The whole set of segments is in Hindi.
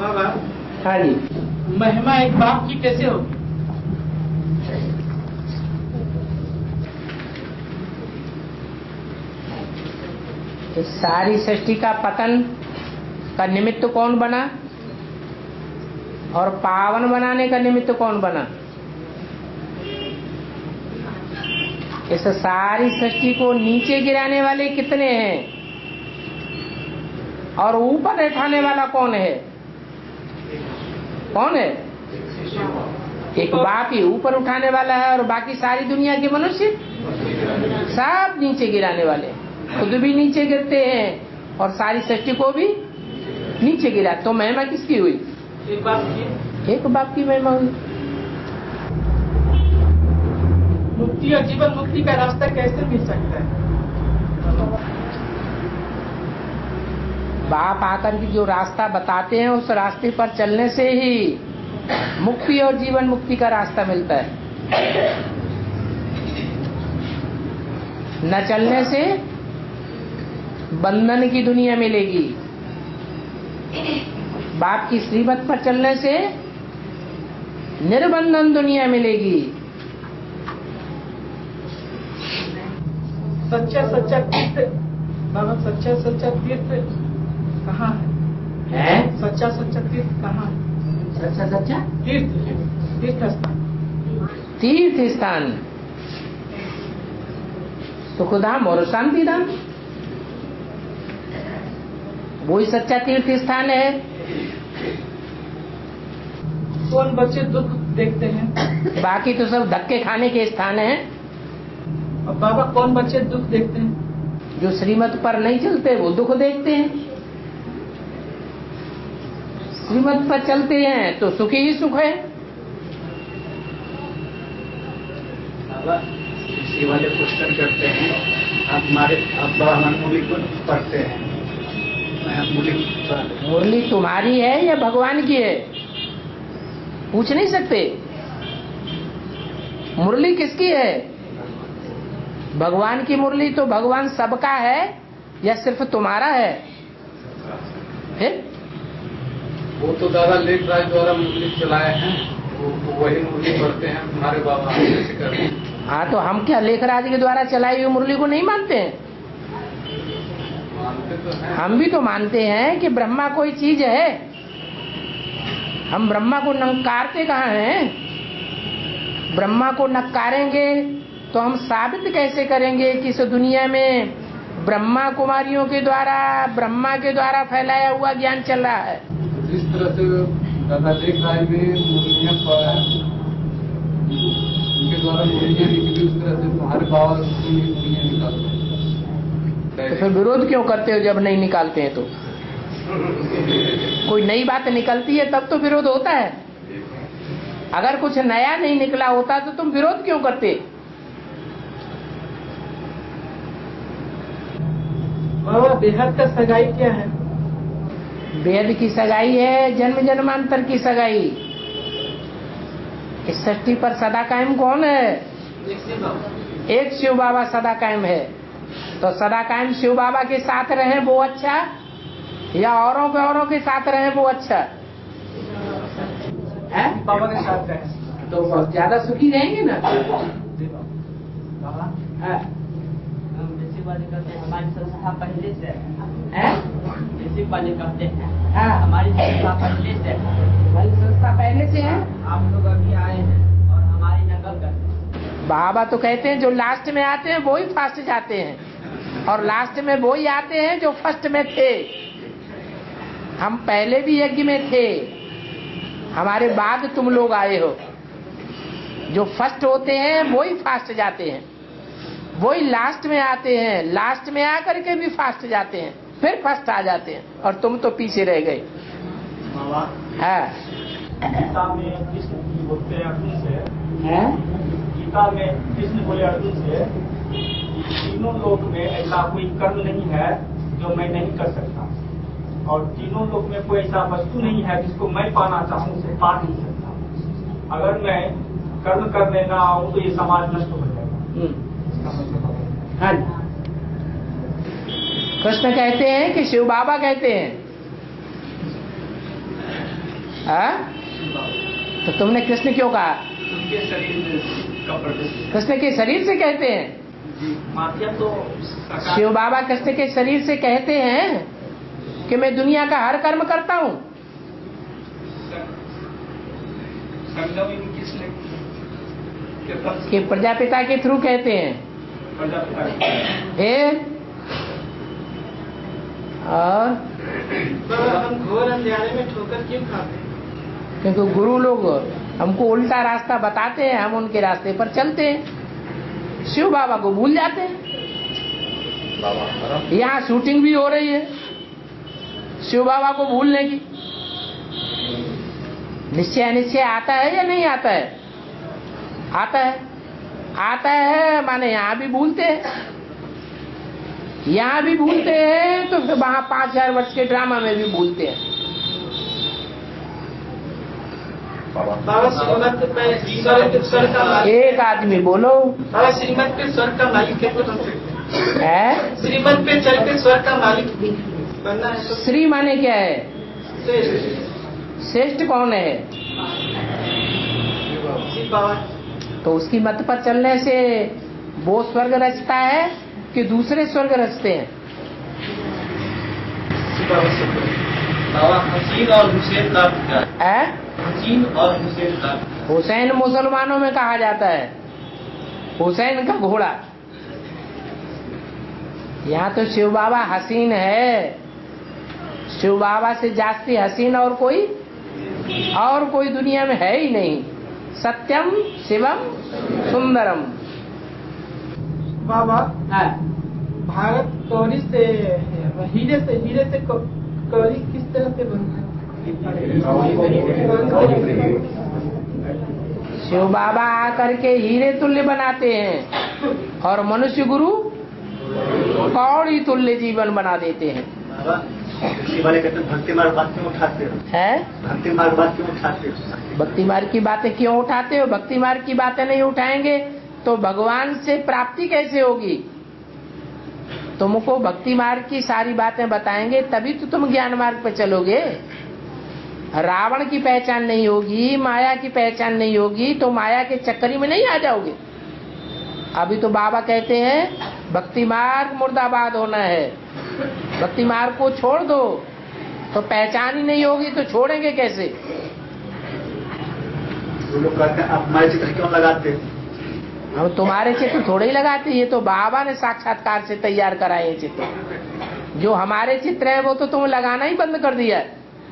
बाबा। हाँ जी। महिमा एक बाप की कैसे होगी? इस सारी सृष्टि का पतन का निमित्त कौन बना और पावन बनाने का निमित्त कौन बना? इस सारी सृष्टि को नीचे गिराने वाले कितने हैं और ऊपर उठाने वाला कौन है? कौन है? एक बाप ही ऊपर उठाने वाला है और बाकी सारी दुनिया के मनुष्य सब नीचे गिराने वाले, खुद भी नीचे गिरते हैं और सारी सृष्टि को भी नीचे गिरा। तो महिमा किसकी हुई? एक बाप की। एक बाप की महिमा हुई। मुक्ति और जीवन मुक्ति का रास्ता कैसे मिल सकता है? बाप आकर के जो रास्ता बताते हैं उस रास्ते पर चलने से ही मुक्ति और जीवन मुक्ति का रास्ता मिलता है। न चलने से बंधन की दुनिया मिलेगी, बाप की श्रीमत पर चलने से निर्बंधन दुनिया मिलेगी। सच्चा सच्चा तीर्थ बाबा, सच्चा सच्चा तीर्थ कहाँ है? सच्चा सच्चा तीर्थ कहाँ है? सच्चा सच्चा तीर्थ स्थान। तीर्थ स्थान सुखधाम और शांति धाम, वही सच्चा तीर्थ स्थान है। कौन बच्चे दुख देखते हैं? बाकी तो सब धक्के खाने के स्थान है। और बाबा कौन बच्चे दुख देखते हैं? जो श्रीमत पर नहीं चलते वो दुख देखते हैं, श्रीमत पर चलते हैं तो सुखी ही सुख है। बाबा इसी वाले क्वेश्चन करते हैं, आप हमारे अब्बा हम मुरली को पढ़ते हैं। मुरली तुम्हारी है या भगवान की है? पूछ नहीं सकते। मुरली किसकी है? भगवान की मुरली तो भगवान सबका है या सिर्फ तुम्हारा है? फिर वो तो दादा लेख राज द्वारा मुरली चलाए हैं, वो वही मुरली पढ़ते हैं हमारे बाबा कैसे करते हैं। हाँ तो हम क्या लेखराज के द्वारा चलाई हुई मुरली को नहीं मानते हैं? मानते तो हैं। हम भी तो मानते हैं कि ब्रह्मा कोई चीज है। हम ब्रह्मा को नकारते कहाँ हैं? ब्रह्मा को नकारेंगे तो हम साबित कैसे करेंगे कि इस दुनिया में ब्रह्मा कुमारियों के द्वारा, ब्रह्मा के द्वारा फैलाया हुआ ज्ञान चल रहा है। जिस तरह से दादा लेख राज में मुरलियाँ उनके द्वारा मुरलियाँ निकली, उस तरह से तुम्हारे बाबा मुरलियाँ निकालते हैं। तो फिर विरोध क्यों करते हो जब नहीं निकालते हैं? तो कोई नई बात निकलती है तब तो विरोध होता है। अगर कुछ नया नहीं निकला होता तो तुम विरोध क्यों करते? बाबा बेहद का सगाई क्या है? वेद की सगाई है जन्म जन्मांतर की सगाई। इस सृष्टि पर सदा कायम कौन है? एक शिव बाबा सदा कायम है। तो सदा कायम शिव बाबा के साथ रहे वो अच्छा या औरों के साथ रहे वो अच्छा है? बाबा के साथ रहे तो बहुत ज्यादा सुखी रहेंगे ना। बाबा हाँ। हमारी संस्था पहले से है? जैसे वाले कहते हैं हाँ। हमारी संस्था पहले से है। हमारी संस्था पहले से है। आप लोग अभी आए हैं और हमारी नकल करते हैं। बाबा तो कहते हैं जो लास्ट में आते हैं वो ही फर्स्ट जाते हैं और लास्ट में वो ही आते हैं जो फर्स्ट में थे। हम पहले भी यज्ञ में थे, हमारे बाद तुम लोग आए हो। जो फर्स्ट होते हैं वो ही फास्ट जाते हैं, वो ही लास्ट में आते हैं, लास्ट में आकर के भी फास्ट जाते हैं, फिर फर्स्ट आ जाते हैं और तुम तो पीछे रह गए। है गीता में कृष्ण बोलते हैं अर्जुन से, हैं? गीता में कृष्ण बोले अर्जुन से कि तीनों लोक में ऐसा कोई कर्म नहीं है जो मैं नहीं कर सकता, और तीनों लोक में कोई ऐसा वस्तु नहीं है जिसको मैं पाना चाहूँ उसे पा नहीं सकता। अगर मैं कर्म करने ना आऊँ तो ये समाज नष्ट हो जाएगा। हाँ। कृष्ण कहते हैं कि शिव बाबा कहते हैं तो तुमने कृष्ण क्यों कहा? उनके शरीर का प्रदर्शन कृष्ण के शरीर से कहते हैं? माध्यम तो शिव बाबा कृष्ण के शरीर से कहते हैं कि मैं दुनिया का हर कर्म करता हूँ। संगम कृष्ण कि प्रजापिता के थ्रू कहते हैं। फिर और हम घोर अंधेरे में ठोकर क्यों खाते हैं? क्योंकि गुरु लोग हमको उल्टा रास्ता बताते हैं, हम उनके रास्ते पर चलते हैं, शिव बाबा को भूल जाते हैं। यहाँ शूटिंग भी हो रही है शिव बाबा को भूलने की। निश्चय निश्चय आता है या नहीं आता है? आता है। आता है माने यहाँ भी भूलते हैं, यहाँ भी भूलते हैं तो फिर वहाँ 5000 वर्ष के ड्रामा में भी भूलते हैं। बाबा श्रीमत पे स्वर का मालिक, एक आदमी बोलो बाबा श्रीमत पे स्वर का मालिक कैसे बन सकते है? हैं? श्रीमत पे चल के स्वर का मालिक बनना है तो श्री माने क्या है? श्रेष्ठ श्रेष्ठ कौन है? शिव बाबा। तो उसकी मत पर चलने से वो स्वर्ग रचता है कि दूसरे स्वर्ग रचते हैं? शिव बाबा से बाबा हसीन और हुसैन का है? हसीन और हुसैन का हुसैन मुसलमानों में कहा जाता है, हुसैन का घोड़ा। यहाँ तो शिव बाबा हसीन है, शिव बाबा से जास्ती हसीन और कोई दुनिया में है ही नहीं। सत्यम शिवम सुंदरम। बाबा भारत कौड़ी से हीरे से कौड़ी किस तरह से बनता है? शिव बाबा आकर के हीरे तुल्य बनाते हैं और मनुष्य गुरु कौड़ी तुल्य जीवन बना देते हैं। वाले कहते भक्ति मार्ग बात क्यों उठाते हो? है? भक्ति मार्ग बात क्यों उठाते हो? भक्ति मार्ग की बातें क्यों उठाते हो? भक्ति मार्ग की बातें नहीं उठाएंगे तो भगवान से प्राप्ति कैसे होगी? तुमको भक्ति मार्ग की सारी बातें बताएंगे तभी तो तुम ज्ञान मार्ग पे चलोगे। रावण की पहचान नहीं होगी, माया की पहचान नहीं होगी तो माया के चक्करी में नहीं आ जाओगे। अभी तो बाबा कहते हैं भक्ति मार्ग मुर्दाबाद होना है, भक्ति मार्ग को छोड़ दो। तो पहचान ही नहीं होगी तो छोड़ेंगे कैसे? वो लोग कहते हैं आप हमारे चित्र क्यों लगाते? हम तुम्हारे चित्र थोड़े ही लगाते, ये तो बाबा ने साक्षात्कार से तैयार कराए हैं चित्र। जो हमारे चित्र है वो तो तुम लगाना ही बंद कर दिया है।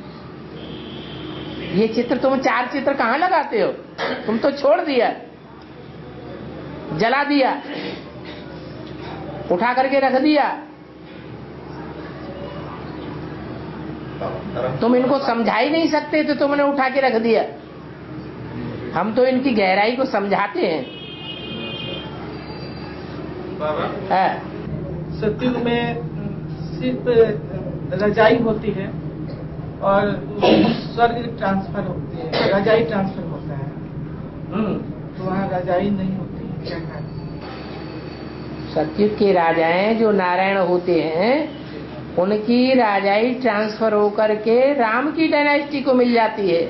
ये चित्र तुम 4 चित्र कहाँ लगाते हो? तुम तो छोड़ दिया, जला दिया, उठा करके रख दिया। तुम इनको समझा ही नहीं सकते तो तुमने उठा के रख दिया। हम तो इनकी गहराई को समझाते हैं। बाबा सतयुग में सिर्फ रजाई होती है और स्वर्ग ट्रांसफर होती है, रजाई ट्रांसफर होता है। तो वहाँ रजाई नहीं होती है, क्या करें? सतयुग के राजाएं जो नारायण होते हैं उनकी राजाई ट्रांसफर होकर के राम की डायनेस्टी को मिल जाती है।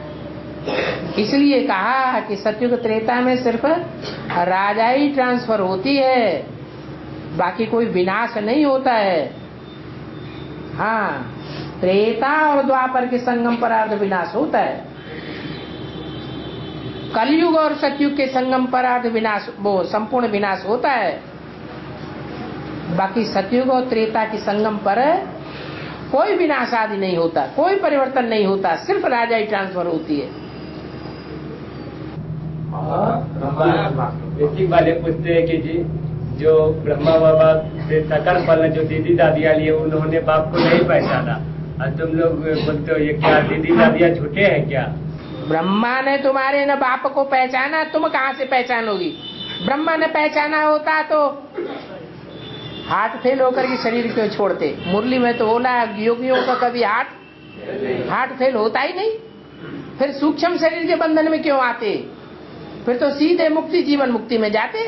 इसलिए कहा कि सतयुग त्रेता में सिर्फ राजाई ट्रांसफर होती है, बाकी कोई विनाश नहीं होता है। हाँ, त्रेता और द्वापर के संगम पर अर्ध विनाश होता है। कलयुग और सतयुग के संगम पर अर्ध विनाश, वो संपूर्ण विनाश होता है। बाकी सतयुग और त्रेता के संगम पर कोई विनाश आदि नहीं होता, कोई परिवर्तन नहीं होता, सिर्फ राजाई ट्रांसफर होती है। बेसिक वाले पूछते हैं कि जी जो ब्रह्मा बाबा से सकल फल जो दीदी दादियाँ लिए उन्होंने बाप को नहीं पहचाना, और तुम लोग बोलते हो ये क्या दीदी दादियाँ झूठे हैं क्या? ब्रह्मा ने तुम्हारे न बाप को पहचाना, तुम कहाँ से पहचानोगी? ब्रह्मा ने पहचाना होता तो हार्ट फेल होकर के शरीर क्यों छोड़ते? मुरली में तो बोला योगियों का कभी हार्ट फेल होता ही नहीं, फिर सूक्ष्म शरीर के बंधन में क्यों आते? फिर तो सीधे मुक्ति, जीवन मुक्ति में जाते।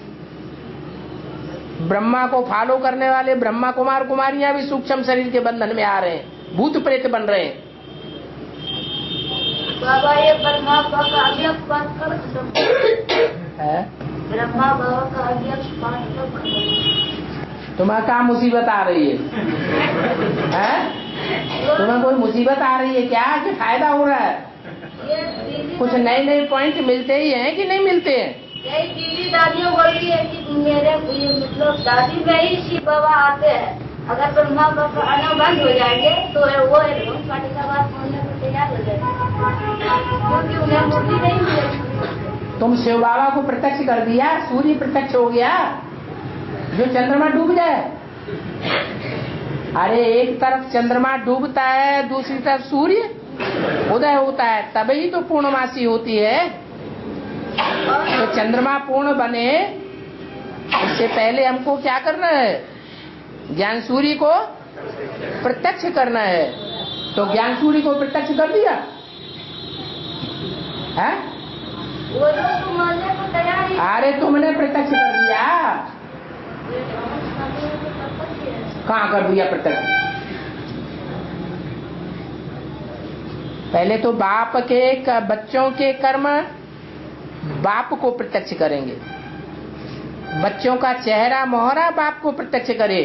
ब्रह्मा को फॉलो करने वाले ब्रह्मा कुमार कुमारियां भी सूक्ष्म शरीर के बंधन में आ रहे हैं, भूत प्रेत बन रहे हैं। बाबा ये ब्रह्मा बाबा का अज्ञात पाठ कर है? ब्रह्मा बाबा का अज्ञात पाठ कब खत्म? तुम्हें क्या मुसीबत आ रही है? हैं? तुम्हें कोई मुसीबत आ रही है क्या कि फायदा हो रहा है? ये दीदी कुछ नए नए पॉइंट मिलते ही हैं कि नहीं मिलते हैं? यही दीदी दादियों बोलती है कि मेरे ये मतलब दादी में ही शिव बाबा आते हैं। अगर ब्रह्मा बाबा आना बंद हो जाएंगे तो वो एकदम पार्टी का बात बोलने को तैयार हो जाएंगे, क्योंकि उन्हें मूर्ति नहीं मिलेगी। तुम शिव बाबा को प्रत्यक्ष कर दिया, सूर्य प्रत्यक्ष हो गया, जो चंद्रमा डूब जाए। अरे एक तरफ चंद्रमा डूबता है, दूसरी तरफ सूर्य उदय होता है, तभी तो पूर्णमासी होती है। तो चंद्रमा पूर्ण बने इससे पहले हमको क्या करना है? ज्ञान सूर्य को प्रत्यक्ष करना है। तो ज्ञान सूर्य को प्रत्यक्ष कर दिया है? वो लोग तो मानने को तैयार ही। अरे तुमने प्रत्यक्ष कर दिया। कहाँ कर दिया प्रत्यक्ष? पहले तो बाप के बच्चों के कर्म बाप को प्रत्यक्ष करेंगे। बच्चों का चेहरा मोहरा बाप को प्रत्यक्ष करे।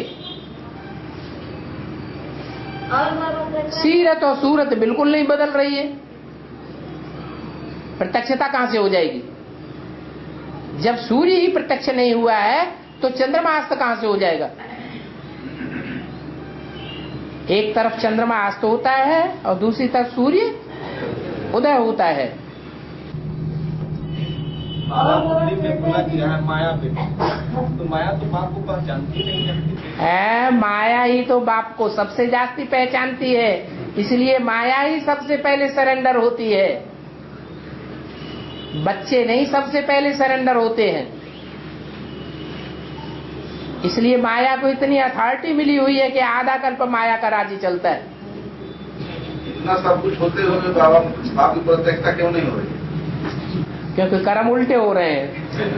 सीरत और सूरत बिल्कुल नहीं बदल रही है, प्रत्यक्षता कहां से हो जाएगी? जब सूर्य ही प्रत्यक्ष नहीं हुआ है तो चंद्रमा अस्त कहां से हो जाएगा? एक तरफ चंद्रमा अस्त होता है और दूसरी तरफ सूर्य उदय होता है। बोला कि माया पे, तो माया तो बाप को पहचानती नहीं है। माया ही तो बाप को सबसे जास्ती पहचानती है, इसलिए माया ही सबसे पहले सरेंडर होती है। बच्चे नहीं सबसे पहले सरेंडर होते हैं। इसलिए माया को इतनी अथॉरिटी मिली हुई है कि आधा कल्प माया का राज्य चलता है। इतना सब कुछ होते हुए बाबा आपकी प्रत्यक्षता क्यों नहीं हो रही? क्योंकि कर्म उल्टे हो रहे हैं।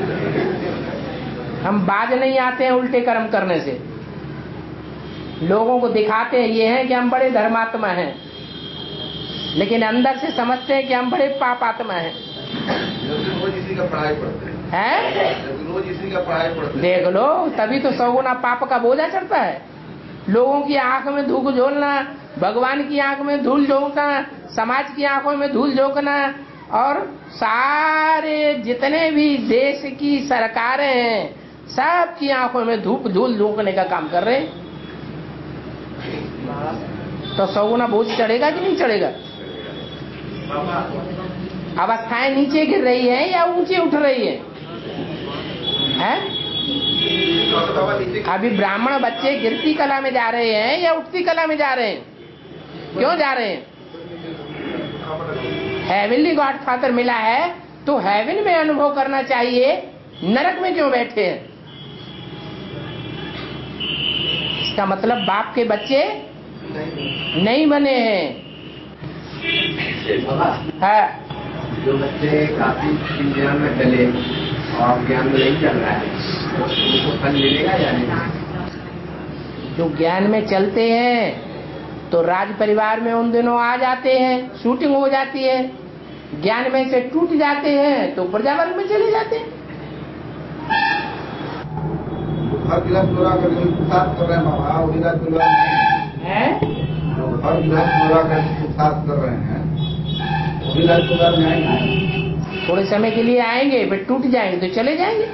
हम बाज नहीं आते हैं उल्टे कर्म करने से। लोगों को दिखाते हैं ये हैं कि हम बड़े धर्मात्मा हैं, लेकिन अंदर से समझते हैं कि हम बड़े पापात्मा हैं। रोज इसी का पढ़ाई पढ़ते हैं? रोज इसी का पढ़ाई पढ़ते। देख लो, तभी तो 100 गुना पाप का बोझा चढ़ता है। लोगों की आंख में धूल झोलना, भगवान की आंख में धूल झोंकना, समाज की आंखों में धूल झोंकना, और सारे जितने भी देश की सरकारें हैं सब की आंखों में धूल झोंकने का काम कर रहे हैं। तो 100 गुना बोझ चढ़ेगा कि नहीं चढ़ेगा? अवस्थाएं नीचे गिर रही है या ऊंची उठ रही है? अभी ब्राह्मण बच्चे गिरती कला में जा रहे हैं या उठती कला में जा रहे हैं? क्यों जा रहे हैं? हेवनली गॉड फादर मिला है तो हेवन में अनुभव करना चाहिए, नरक में क्यों बैठे हैं? इसका मतलब बाप के बच्चे नहीं बने हैं। है जो बच्चे काफी ज्ञान में चले और ज्ञान में नहीं चल रहा है तो उनको फल मिलेगा या नहीं? जो ज्ञान में चलते हैं तो राज परिवार में उन दिनों आ जाते हैं, शूटिंग हो जाती है। ज्ञान में से टूट जाते हैं तो प्रजावर्ग में चले जाते हैं। हर गिलास पूरा करके साफ कर रहे हैं बाबा, वो गिलास पूरा है। हर गिलास पूरा करके साफ कर रहे हैं, वो गिलास पूरा में आएंगे। थोड़े समय के लिए आएंगे, फिर टूट जाएंगे तो चले जाएंगे।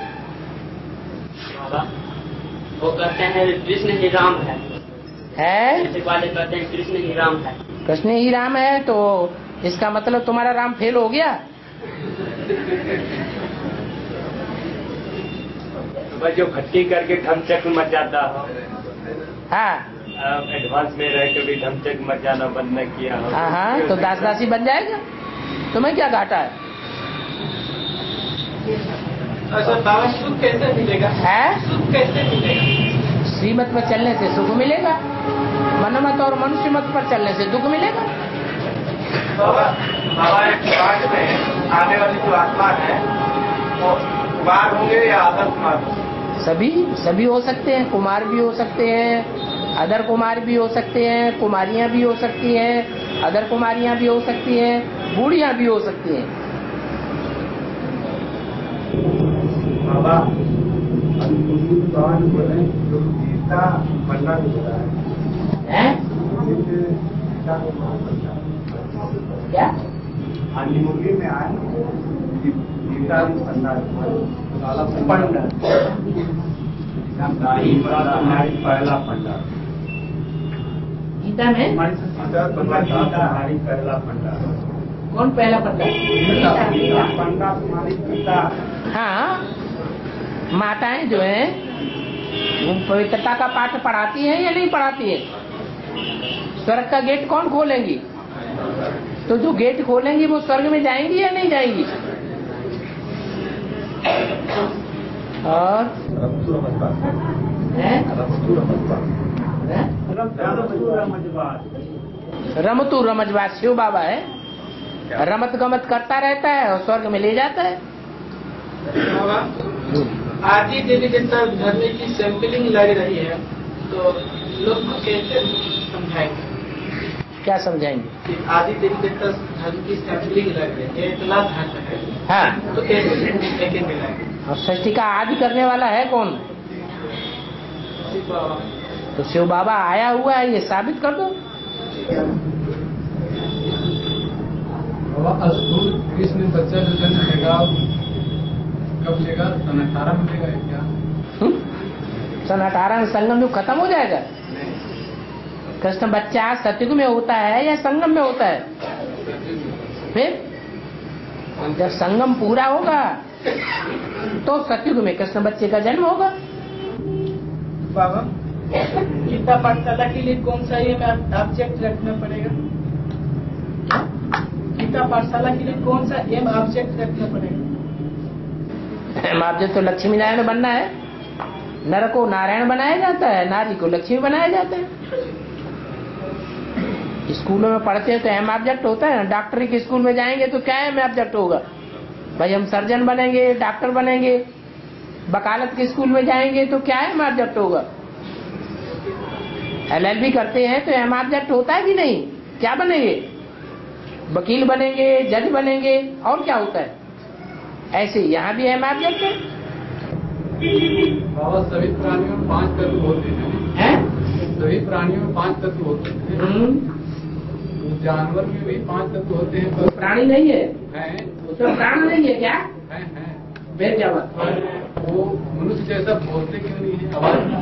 वो कहते हैं कृष्ण ही राम है, है? वाले कहते हैं कृष्ण ही राम है। कृष्ण ही राम है तो इसका मतलब तुम्हारा राम फेल हो गया। बस जो खट्टी करके धमचक मच जाता हो, हाँ एडवांस में रह के भी धमचक मच जाना बंद न किया हो। हाँ, तो दास दासी बन जाएगा, तुम्हें क्या घाटा है? अच्छा बाबा, सुख कैसे मिलेगा? है? सुख कैसे मिलेगा? श्रीमत पर चलने से सुख मिलेगा, मनमत और मनुष्य मत पर चलने से दुख मिलेगा। बाबा एक समाज में आने वाली जो आत्मा है वो कुमार होंगे या अदर कुमार? सभी हो सकते हैं। कुमार भी हो सकते हैं, अदर कुमार भी हो सकते हैं, कुमारियां भी हो सकती हैं, अदर कुमारियां भी हो सकती हैं, बूढ़िया भी हो सकती हैं। बाबा भगवान बोले जो गीता पढ़ना भी होता है क्या मुर्गी में आए गीता पढ़ना पहला पंडा गीता में पहला पंडा कौन पहला पढ़ता है? पंडा तुम्हारी गीता। हाँ, माताएं जो है वो पवित्रता का पाठ पढ़ाती हैं या नहीं पढ़ाती हैं? स्वर्ग का गेट कौन खोलेंगी? तो जो गेट खोलेंगी वो स्वर्ग में जाएंगी या नहीं जाएंगी? और रमतू रमजबाज शिव बाबा है, रमत गमत करता रहता है और स्वर्ग में ले जाता है। आदि देवी देवता धर्म की सैंपलिंग लग रही है, तो लोग को कैसे समझाएंगे? क्या समझाएंगे? कि आदि देवी देवता धर्म की सैंपलिंग लग रही है, इतना धर्म है, हाँ, तो कैसे मिलाएंगे? और सृष्टि का आदि करने वाला है कौन? तो शिव बाबा आया हुआ है, ये साबित कर दो। अस्तूल कृष्ण बच्चा जो जन्म लेगा कब लेगा? सन 18 में लेगा क्या? सन 18 में संगम युग खत्म हो जाएगा? कृष्ण बच्चा सतयुग में होता है या संगम में होता है? फिर जब संगम पूरा होगा तो सतयुग में कृष्ण बच्चे का जन्म होगा। बाबा, गीता पाठशाला के लिए कौन सा ये ऑब्जेक्ट रखना पड़ेगा? गीता पाठशाला के लिए कौन सा एम ऑब्जेक्ट रखना पड़ेगा? एम ऑब्जेक्ट तो लक्ष्मी नारायण बनना है। नर को नारायण बनाया जाता है, नारी को लक्ष्मी बनाया जाता है। स्कूलों में पढ़ते हैं तो एम ऑब्जेक्ट होता है। डॉक्टरी के स्कूल में जाएंगे तो क्या एम ऑब्जेक्ट होगा? भाई हम सर्जन बनेंगे, डॉक्टर बनेंगे। वकालत के स्कूल में जाएंगे तो क्या एम ऑब्जेक्ट होगा? LLB करते हैं तो एम ऑब्जेक्ट होता है कि नहीं? क्या बनेंगे? वकील बनेंगे, जज बनेंगे, और क्या होता है? ऐसे यहाँ भी एम ऑब्जेक्ट है। बाबा, सभी प्राणियों में 5 तत्व होते हैं। सभी प्राणियों में 5 तत्व होते हैं। जानवर में भी 5 तत्व होते हैं। तो प्राणी नहीं है? उसमें प्राण नहीं है क्या? है। फिर क्या बात? वो मनुष्य जैसा बोलते क्यों नहीं है? आवाज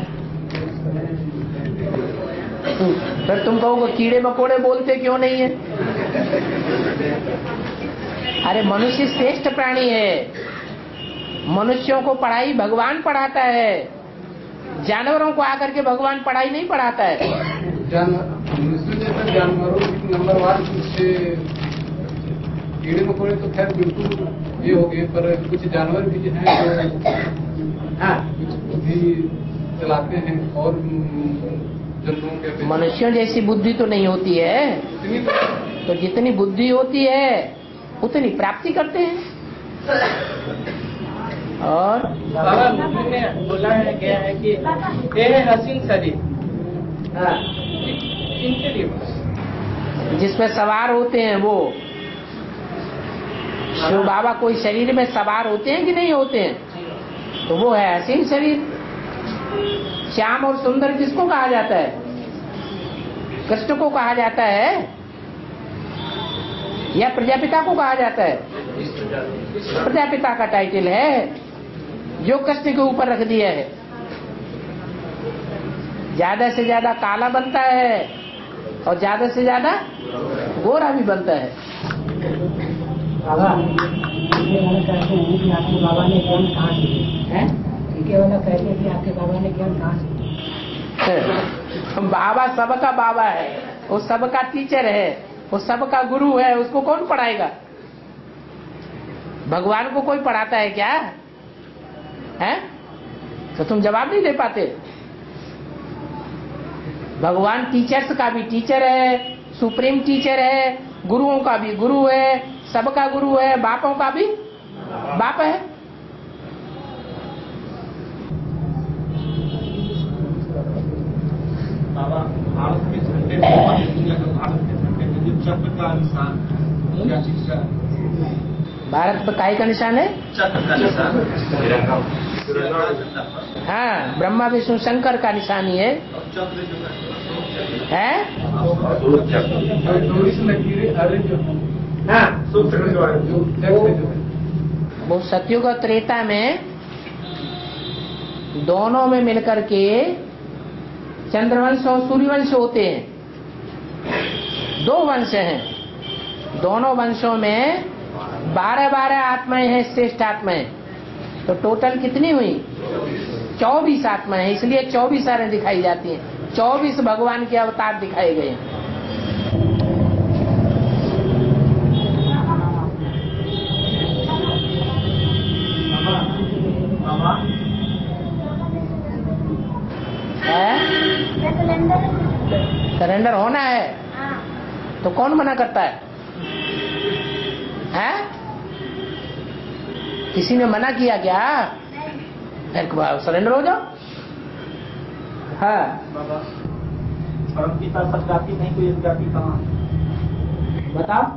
फिर तुम कहोगे कीड़े मकोड़े बोलते क्यों नहीं है? अरे मनुष्य श्रेष्ठ प्राणी है। मनुष्यों को पढ़ाई भगवान पढ़ाता है, जानवरों को आकर के भगवान पढ़ाई नहीं पढ़ाता है। मनुष्य जैसा जानवरों की नंबर 1 कीड़े मकोड़े तो खैर बिल्कुल ये हो गए, पर कुछ जानवर भी हैं जो कुछ बुद्धि चलाते हैं और जंतुओं के। मनुष्यों जैसी बुद्धि तो नहीं होती है, तो जितनी बुद्धि होती है उतनी प्राप्ति करते हैं। और बाबा में बोला है गया है कि ये है हसीन शरीर, किनके लिए? जिसमें सवार होते हैं वो शिव बाबा कोई शरीर में सवार होते हैं कि नहीं होते हैं? तो वो है हसीन शरीर। श्याम और सुंदर किसको कहा जाता है? कृष्ण को कहा जाता है या प्रजापिता को कहा जाता है? प्रजापिता का टाइटल है जो कृष्ण के ऊपर रख दिया है। ज्यादा से ज्यादा काला बनता है और ज्यादा से ज्यादा गोरा भी बनता है। बाबा, ये वाला कहते हैं कि आपके बाबा ने ज्ञान कहाँ से? ये वाला कहते हैं कि आपके बाबा ने ज्ञान कहाँ से? बाबा सबका बाबा है, वो सबका टीचर है, वो सबका गुरु है। उसको कौन पढ़ाएगा? भगवान को कोई पढ़ाता है क्या? है? तो तुम जवाब नहीं दे पाते। भगवान टीचर्स का भी टीचर है, सुप्रीम टीचर है, गुरुओं का भी गुरु है, सबका गुरु है, बापों का भी बाप है। बाबा, भारत के झंडे में, भारत के झंडे में जो चक्र का निशान क्या चीज का? भारत पर काय का निशान है? चक्र का निशान। हाँ, ब्रह्मा विष्णु शंकर का निशानी है। है? हाँ, वो सतयुग और त्रेता में दोनों में मिलकर के चंद्रवंश और सूर्यवंश होते हैं। 2 वंश हैं। दोनों वंशों में 12-12 आत्माएं हैं, श्रेष्ठ आत्माएं। तो टोटल कितनी हुई? 24 आत्माएं। इसलिए 24 आत्माएं दिखाई जाती हैं। 24 भगवान के अवतार दिखाए गए हैं। सरेंडर होना है तो कौन मना करता है? हैं? किसी ने मना किया क्या? फिर सरेंडर हो जाओ। हाँ, परम पिता सब जाति नहीं, कोई एक जाति कहाँ? बताओ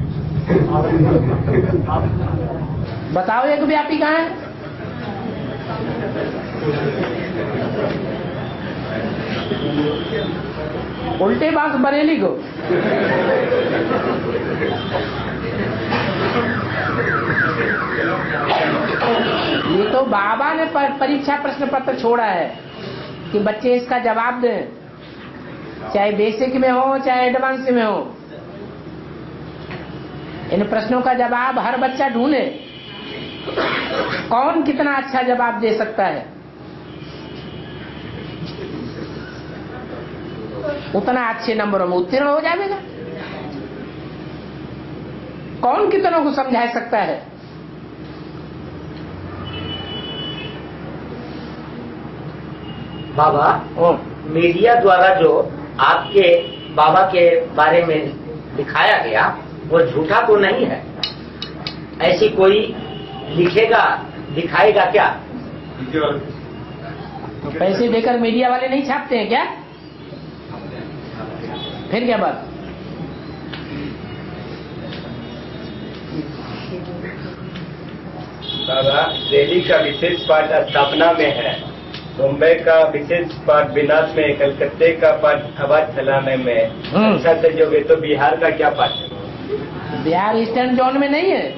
बताओ, एक व्यापी कहाँ है? उल्टे बात बरेली को। ये तो बाबा ने परीक्षा प्रश्न पत्र छोड़ा है कि बच्चे इसका जवाब दें, चाहे बेसिक में हो चाहे एडवांस में हो। इन प्रश्नों का जवाब हर बच्चा ढूंढे। कौन कितना अच्छा जवाब दे सकता है, उतना अच्छे नंबरों में उत्तीर्ण हो जाएगा। कौन कितनों को समझा सकता है? बाबा, मीडिया द्वारा जो आपके बाबा के बारे में दिखाया गया वो झूठा तो नहीं है? ऐसी कोई लिखेगा, दिखाएगा क्या? तो पैसे देकर मीडिया वाले नहीं छापते हैं क्या? फिर क्या बात? बाबा, दिल्ली का विशेष पाठ स्थापना में है, मुंबई का विशेष पाठ विनाश में, कलकत्ते का पाठ आवाज फैलाने में। अच्छा से जो तो बिहार का क्या पाठ है? बिहार ईस्टर्न जोन में नहीं है।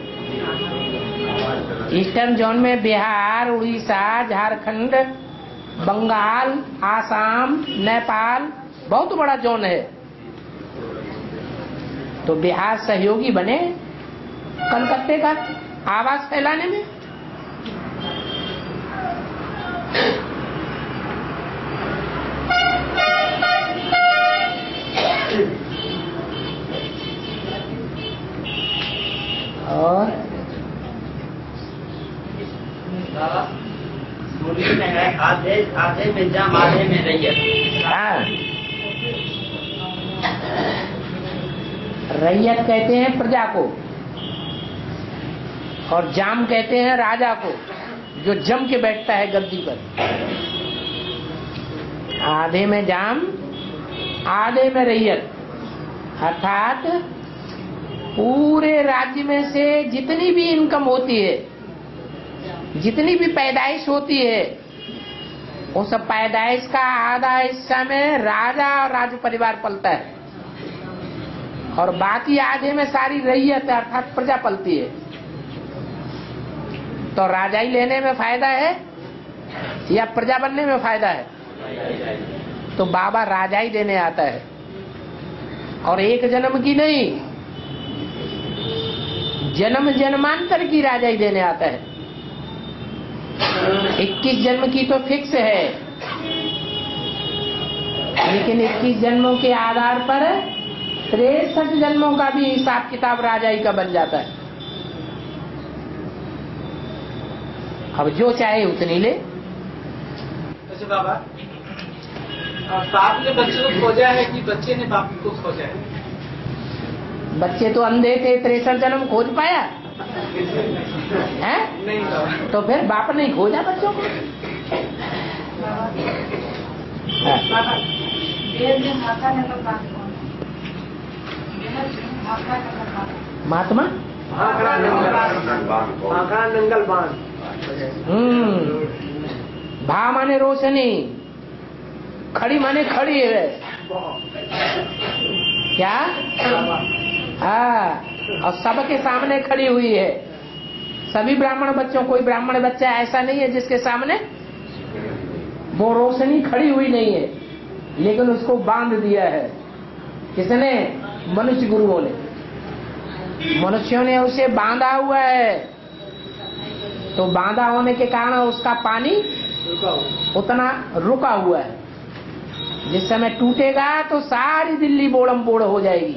ईस्टर्न जोन में बिहार, उड़ीसा, झारखंड, बंगाल, आसाम, नेपाल बहुत बड़ा जोन है। तो बिहार सहयोगी बने कलकत्ते का आवाज फैलाने में। और मुरली में है आधे में जाम आधे में रैयत। हाँ, रैयत कहते हैं प्रजा को और जाम कहते हैं राजा को, जो जम के बैठता है गद्दी पर। आधे में जाम आधे में रैयत, अर्थात पूरे राज्य में से जितनी भी इनकम होती है, जितनी भी पैदाइश होती है, उस पैदाइश का आधा हिस्सा में राजा और राज परिवार पलता है और बाकी आधे में सारी रैयत अर्थात प्रजा पलती है। तो राजाई लेने में फायदा है या प्रजा बनने में फायदा है? तो बाबा राजाई देने आता है और एक जन्म की नहीं, जन्म जन्मांतर की राजाई देने आता है। 21 जन्म की तो फिक्स है, लेकिन 21 जन्मों के आधार पर 63 जन्मों का भी हिसाब किताब राजाई का बन जाता है। अब जो चाहे उतनी ले। अच्छा बाबा, बाप ने बच्चे को खोजा है कि बच्चे ने बाप को खोजा है? बच्चे तो अंधे थे, 63 जन्म खोज पाया है? नहीं। तो फिर बाप नहीं खोजा बच्चों को? महात्मा आंकड़ा नंगल बांध। भा माने रोशनी, खड़ी माने खड़ी है क्या? हाँ, और सबके सामने खड़ी हुई है। सभी ब्राह्मण बच्चों, कोई ब्राह्मण बच्चा ऐसा नहीं है जिसके सामने वो रोशनी खड़ी हुई नहीं है, लेकिन उसको बांध दिया है। किसने? मनुष्य गुरुओं ने, मनुष्यों ने उसे बांधा हुआ है। तो बांधा होने के कारण उसका पानी उतना रुका हुआ है। जिस समय टूटेगा तो सारी दिल्ली बोड़म बोड़ हो जाएगी।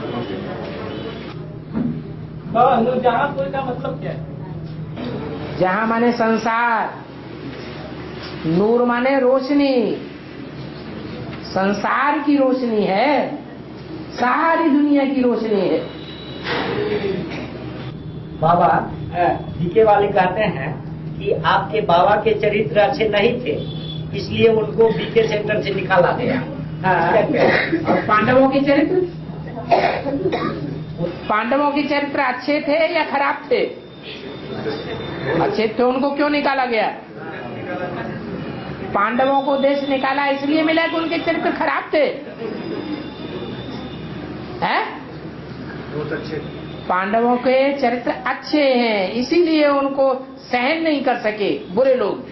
जहांपुर का मतलब क्या है? जहां माने संसार, नूर माने रोशनी, संसार की रोशनी है, सारी दुनिया की रोशनी है। बाबा जीके वाले कहते हैं कि आपके बाबा के चरित्र अच्छे नहीं थे, इसलिए उनको बीके सेंटर से निकाला गया। और पांडवों के चरित्र, पांडवों के चरित्र अच्छे थे या खराब थे? अच्छे थे, उनको क्यों निकाला गया? पांडवों को देश निकाला इसलिए मिला कि उनके चरित्र खराब थे। हैं? बहुत अच्छे। पांडवों के चरित्र अच्छे हैं, इसीलिए उनको सहन नहीं कर सके बुरे लोग,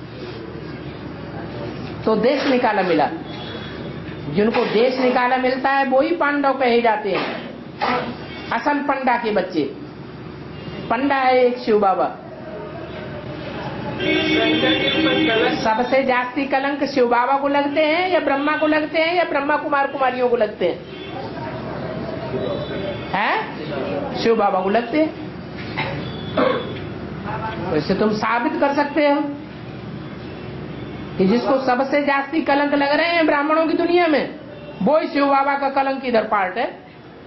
तो देश निकाला मिला। जिनको देश निकाला मिलता है वो ही पांडव कहे जाते हैं। असल पंडा के बच्चे, पंडा है एक शिव बाबा। सबसे जास्ती कलंक शिव बाबा को लगते हैं या ब्रह्मा को लगते हैं या ब्रह्मा कुमार कुमारियों को लगते हैं? हैं? शिव बाबा को लगते हैं। वैसे तुम साबित कर सकते हो कि जिसको सबसे जास्ती कलंक लग रहे हैं ब्राह्मणों की दुनिया में, वो ही शिव बाबा का कलंक इधर पार्ट है।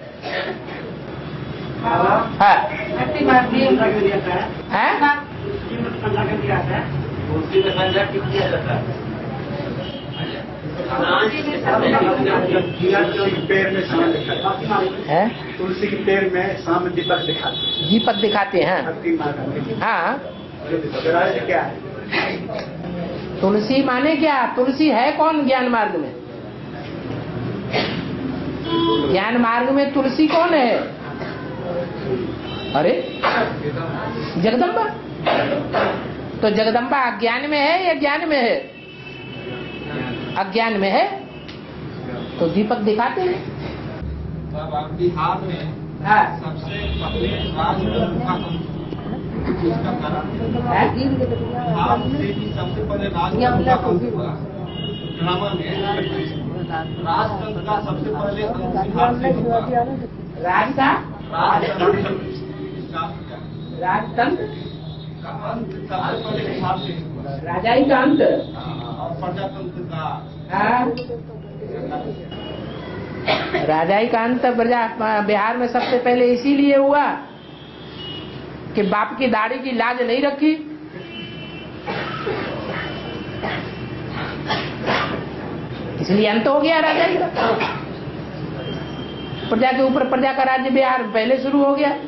तुलसी के पैर में सामने दीपक दिखाते, दीपक दिखाते हैं। हाँ, क्या है तुलसी माने क्या? तुलसी है कौन ज्ञान मार्ग में? ज्ञान मार्ग में तुलसी कौन है? अरे जगदम्बा। तो जगदम्बा अज्ञान में है या ज्ञान में है? अज्ञान में है, तो दीपक दिखाते हैं। बिहार में सबसे पहले सबसे पहले राजतंत्र हुआ ड्रामा में। राजतंत्र का सबसे पहले बिहार से हुआ। राजतंत्र का अंत सबसे पहले बिहार से हुआ। राजाई का अंत और प्रजातंत्र का राजाई का अंत बिहार में सबसे पहले इसीलिए हुआ कि बाप की दाढ़ी की लाज नहीं रखी। इसलिए अंत हो गया राजाई का। प्रजा के ऊपर प्रजा का राज्य बिहार पहले शुरू हो गया।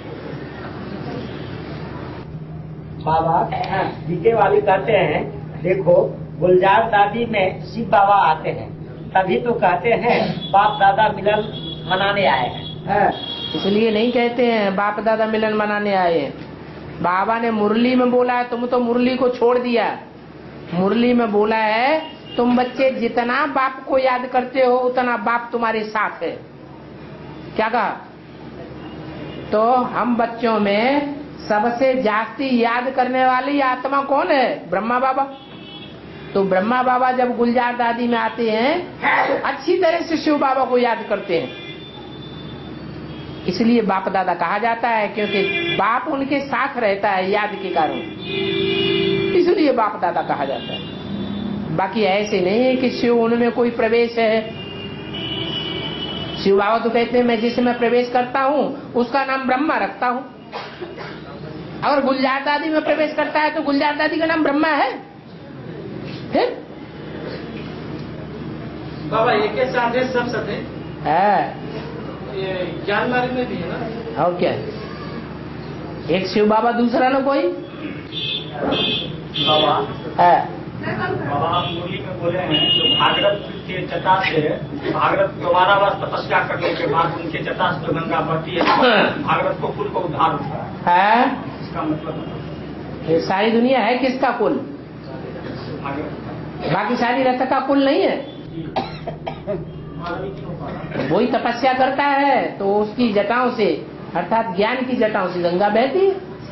बाबा जीके वाली कहते हैं, देखो गुलजार दादी में शिव बाबा आते हैं, तभी तो कहते हैं बाप दादा मिलन मनाने आए हैं। इसलिए नहीं कहते हैं बाप दादा मिलन मनाने आए हैं। बाबा ने मुरली में बोला है, तुम तो मुरली को छोड़ दिया। मुरली में बोला है, तुम बच्चे जितना बाप को याद करते हो उतना बाप तुम्हारे साथ है। क्या कहा? तो हम बच्चों में सबसे जास्ती याद करने वाली आत्मा कौन है? ब्रह्मा बाबा। तो ब्रह्मा बाबा जब गुलजार दादी में आते हैं तो अच्छी तरह से शिव बाबा को याद करते हैं। इसलिए बाप दादा कहा जाता है, क्योंकि बाप उनके साथ रहता है याद के कारण, इसलिए बाप दादा कहा जाता है। बाकी ऐसे नहीं है कि शिव उनमें कोई प्रवेश है। शिव बाबा तो कहते हैं मैं जिसमें प्रवेश करता हूँ उसका नाम ब्रह्मा रखता हूँ। अगर गुलजार दादी में प्रवेश करता है तो गुलजार दादी का नाम ब्रह्मा है। फिर बाबा एक साथ है, सब साथ है। ये ज्ञान मार्ग में भी है ना। और क्या, एक शिव बाबा दूसरा ना कोई बाबा है। बाबा आप मुरली में बोले हैं तो भागरथ के जटा से भागरथ दोबारा बार तपस्या करने के बाद उनके जटा से जो गंगा बहती है भागरथ को कुल को उद्धार होता है। इसका मतलब ये सारी दुनिया है किसका कुल? भागरथ बाकी सारी रथ का कुल नहीं है। वही तपस्या करता है तो उसकी जटाओं से अर्थात ज्ञान की जटाओं से गंगा बहती है।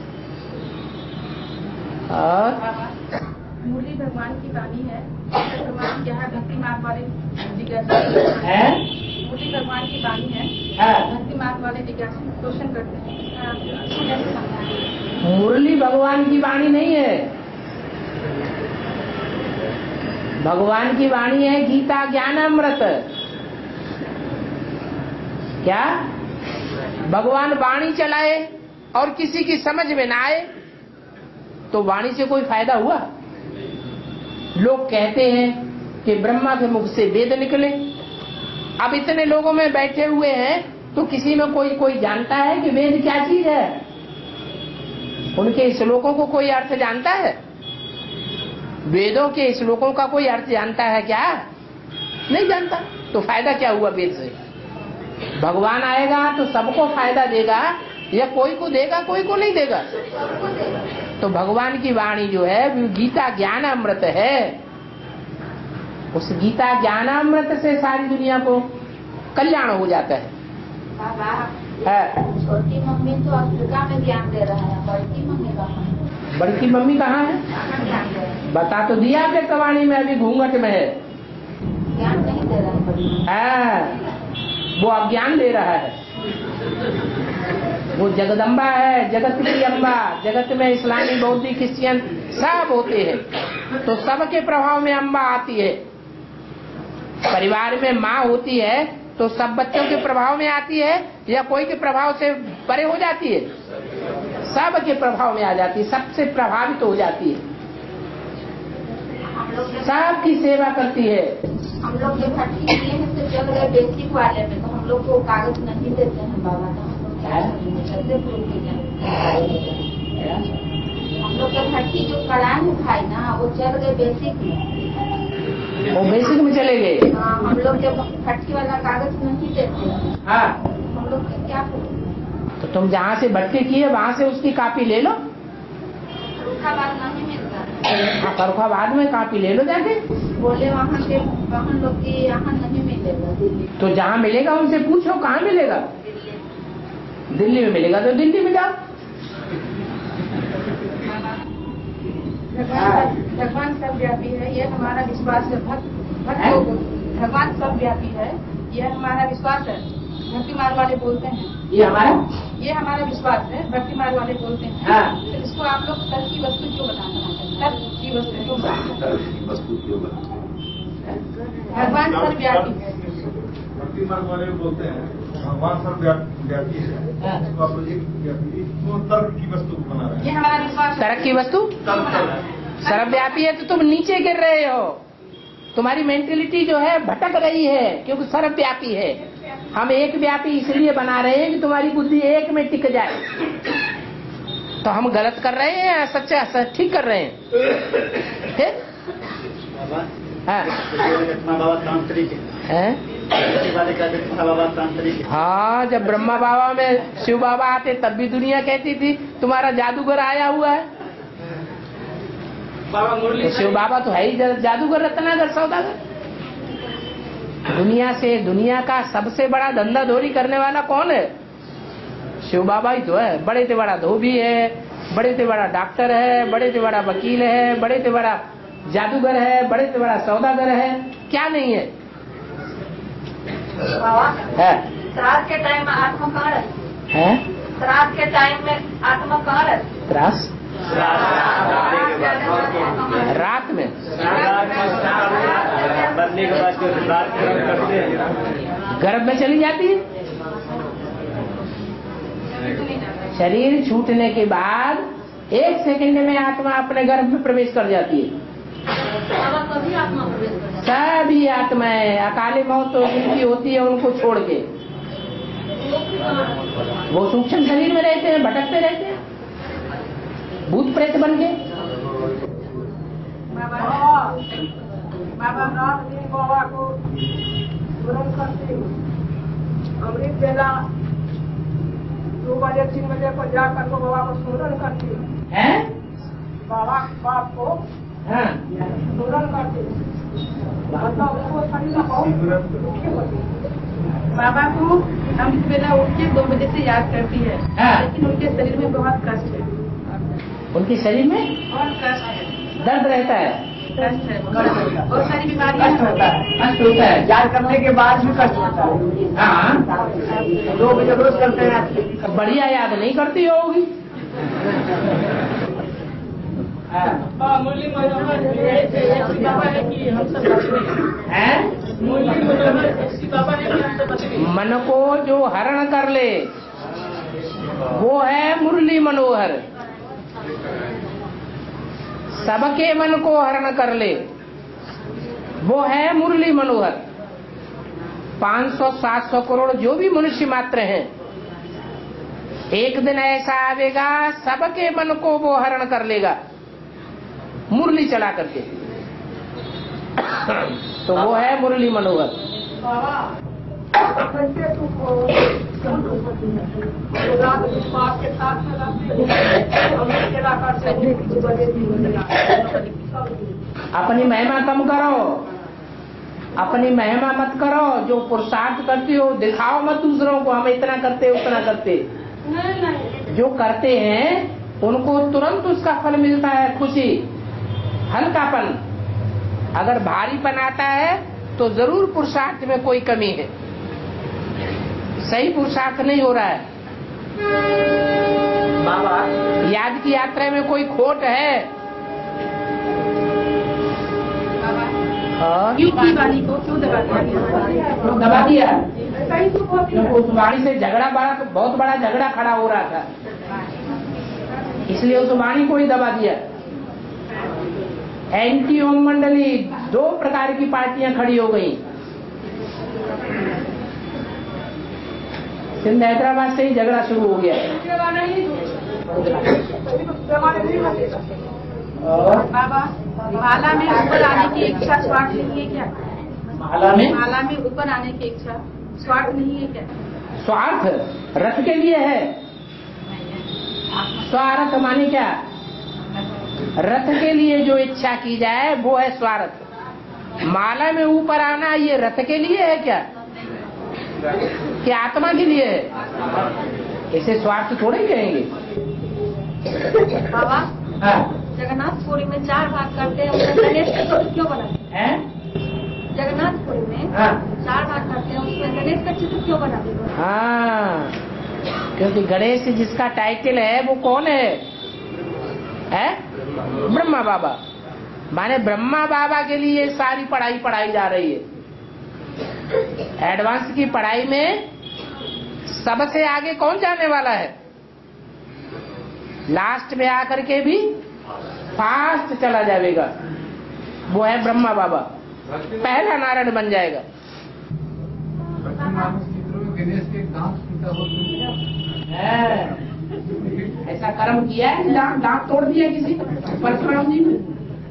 और मुरली भगवान की वाणी है, भगवान क्या है भक्ति मार्ग वाले है? मुरली भगवान की वाणी है, भक्ति मार्ग वाले जिज्ञासु क्वेश्चन करते हैं। मुरली भगवान की वाणी नहीं है, भगवान की वाणी है गीता ज्ञान अमृत। क्या भगवान वाणी चलाए और किसी की समझ में ना आए तो वाणी से कोई फायदा हुआ? लोग कहते हैं कि ब्रह्मा के मुख से वेद निकले। अब इतने लोगों में बैठे हुए हैं तो किसी में कोई जानता है कि वेद क्या चीज है? उनके श्लोकों को कोई अर्थ जानता है? वेदों के श्लोकों का कोई अर्थ जानता है क्या? नहीं जानता। तो फायदा क्या हुआ वेद से? भगवान आएगा तो सबको फायदा देगा या कोई को देगा कोई को नहीं देगा? तो भगवान की वाणी जो है वो गीता ज्ञान अमृत है। उस गीता ज्ञान अमृत से सारी दुनिया को कल्याण हो जाता है। छोटी मम्मी तो अफ्रीका में ज्ञान दे रहा है, बड़की मम्मी कहाँ है? बड़की मम्मी कहाँ है? बता तो दिया आपके कवानी में, अभी घूंघट में है। ज्ञान नहीं दे रहा है, वो अज्ञान दे रहा है। वो जगदम्बा है, जगत की अम्बा। जगत में इस्लामी बौद्धिक क्रिश्चियन सब होते हैं तो सबके प्रभाव में अम्बा आती है। परिवार में माँ होती है तो सब बच्चों के प्रभाव में आती है या कोई के प्रभाव से परे हो जाती है? सब के प्रभाव में आ जाती है, सबसे प्रभावित हो जाती है, सबकी सेवा करती है। हम लोग जो भट्टी किए हैं तो चल गए बेसिक वाले में, तो हम लोग को कागज नहीं देते हैं बाबा। हम लोग का भट्टी जो कराए हैं भाई ना वो चल गए बेसिक में। वो बेसिक में चले गए। हम लोग जब भट्टी वाला कागज नहीं देते हाँ, हम लोग क्या करें? तो तुम जहाँ से भटके किए वहाँ से उसकी कॉपी ले लो। फरुखाबाद नहीं मिलता। फरुखाबाद में कॉपी ले लो जाके। बोले वहाँ के वहाँ लोग की यहाँ नहीं मिलेगा दिल्ली। तो जहाँ मिलेगा उनसे पूछो कहाँ मिलेगा। दिल्ली में मिलेगा तो दिल्ली में जाओ। भगवान सर्वव्यापी है, ये हमारा विश्वास है। भगवान सर्वव्यापी है, ये हमारा विश्वास है। भक्ति मार्ग वाले बोलते हैं ये हमारा विश्वास है। भक्ति मार्ग वाले बोलते हैं तो इसको आप लोग तर्क की वस्तु क्यों बताना चाहते हैं? तर्क की वस्तु क्यों भगवान सर्वव्यापी है। भक्ति मार्ग वाले बोलते हैं भगवान सर्वव्यापी है, इसको आप लोग तर्क की वस्तु बना रहे हैं। ये हमारा विश्वास। तर्क की वस्तु सर्वव्यापी है तो तुम नीचे गिर रहे हो। तुम्हारी मेंटेलिटी जो है भटक रही है क्योंकि सर्वव्यापी है। हम एक व्यापी इसलिए बना रहे हैं कि तुम्हारी बुद्धि एक में टिक जाए। तो हम गलत कर रहे हैं या सच्चा ठीक कर रहे हैं? फिर हाँ, जब ब्रह्मा बाबा में शिव बाबा आते तब भी दुनिया कहती थी तुम्हारा जादूगर आया हुआ है। तो शिव बाबा तो है ही जादूगर, रत्नागर, सौदागर। दुनिया का सबसे बड़ा धंधाधोरी करने वाला कौन है? शिव बाबा ही तो है। बड़े से बड़ा धोबी है, बड़े से बड़ा डॉक्टर है, बड़े से बड़ा वकील है, बड़े से बड़ा जादूगर है, बड़े से बड़ा सौदागर है। क्या नहीं है? श्राद्ध के टाइम में आत्मा कहाँ है? श्राद्ध के टाइम में आत्मा कहाँ है? त्रास रात में बनने के बाद जो रात करते हैं गर्भ में चली जाती है। शरीर छूटने के बाद 1 सेकंड में आत्मा अपने गर्भ में प्रवेश कर जाती है। सभी आत्माएं अकाले मौत तो जिनकी होती है उनको छोड़ के वो सूक्ष्म शरीर में रहते हैं, भटकते रहते हैं, भूत प्रेत बन के। बाबा रात में बाबा को तुरंत करते अमृत बेला 2 बजे 3 बजे को जाकर को बाबा को स्मरण करती हैं? बाबा बाप को हाँ। स्मरण करती मतलब उसको शरीर में बहुत दुखी होती। बाबा को अमृत बेला उठ के 2 बजे से याद करती है। हाँ। लेकिन उनके शरीर में बहुत कष्ट है। उनके शरीर में बहुत कष्ट है, दर्द रहता है, कष्ट है, बहुत सारी बीमारियां होता है, कष्ट होता है। याद करने के बाद भी कष्ट होता है। हाँ, 2 बजे रोज करते हैं। बढ़िया याद नहीं करती होगी। मुरली मनोहर ऐसी बाबा है कि हम सब हैं? मुरली मनोहर ऐसी बाबा है कि हम सब बच गए। मन को जो हरण कर ले वो है मुरली मनोहर। सबके मन को हरण कर ले वो है मुरली मनोहर। 500-700 करोड़ जो भी मनुष्य मात्र हैं, एक दिन ऐसा आवेगा सबके मन को वो हरण कर लेगा मुरली चला करके। तो वो है मुरली मनोहर। अपनी महिमा कम करो, अपनी महिमा मत करो। जो पुरुषार्थ करती हो दिखाओ मत दूसरों को, हम इतना करते उतना करते। जो करते हैं उनको तुरंत उसका फल मिलता है, खुशी, हल्कापन। अगर भारीपन आता है तो जरूर पुरुषार्थ में कोई कमी है, सही पुरुषार्थ नहीं हो रहा है। बाबा याद की यात्रा में कोई खोट है। यूपी वाली को क्यों दबा दिया? उस वाणी से झगड़ा बहुत बड़ा झगड़ा खड़ा हो रहा था, इसलिए उस वाणी को ही दबा दिया। एंटी ओम मंडली 2 प्रकार की पार्टियां खड़ी हो गई। सिंध हैदराबाद से ही झगड़ा शुरू हो गया। बाबा माला में ऊपर आने की इच्छा स्वार्थ नहीं है क्या? माला में ऊपर आने की इच्छा स्वार्थ नहीं है क्या? स्वार्थ रथ के लिए है। स्वार्थ माने क्या? रथ के लिए जो इच्छा की जाए वो है स्वार्थ। माला में ऊपर आना ये रथ के लिए है क्या? आत्मा के लिए है। इसे स्वार्थ थोड़े कहेंगे। बाबा हाँ। जगन्नाथपुरी में 4 भाग करते हैं, उसमें गणेश का चित्र क्यों बना है? जगन्नाथपुरी में 4 भाग करते हैं, उसमें गणेश का चित्र क्यों बना दिया? हाँ, क्योंकि गणेश जिसका टाइटल है वो कौन है? ब्रह्मा बाबा। माने ब्रह्मा बाबा के लिए सारी पढ़ाई पढ़ाई जा रही है। एडवांस की पढ़ाई में सबसे आगे कौन जाने वाला है? लास्ट में आकर के भी फास्ट चला जाएगा, वो है ब्रह्मा बाबा। पहला नारायण बन जाएगा। गणेश के दांत टूटा हो ऐसा कर्म किया है, दांत तोड़ दिया किसी परशुराम जी ने।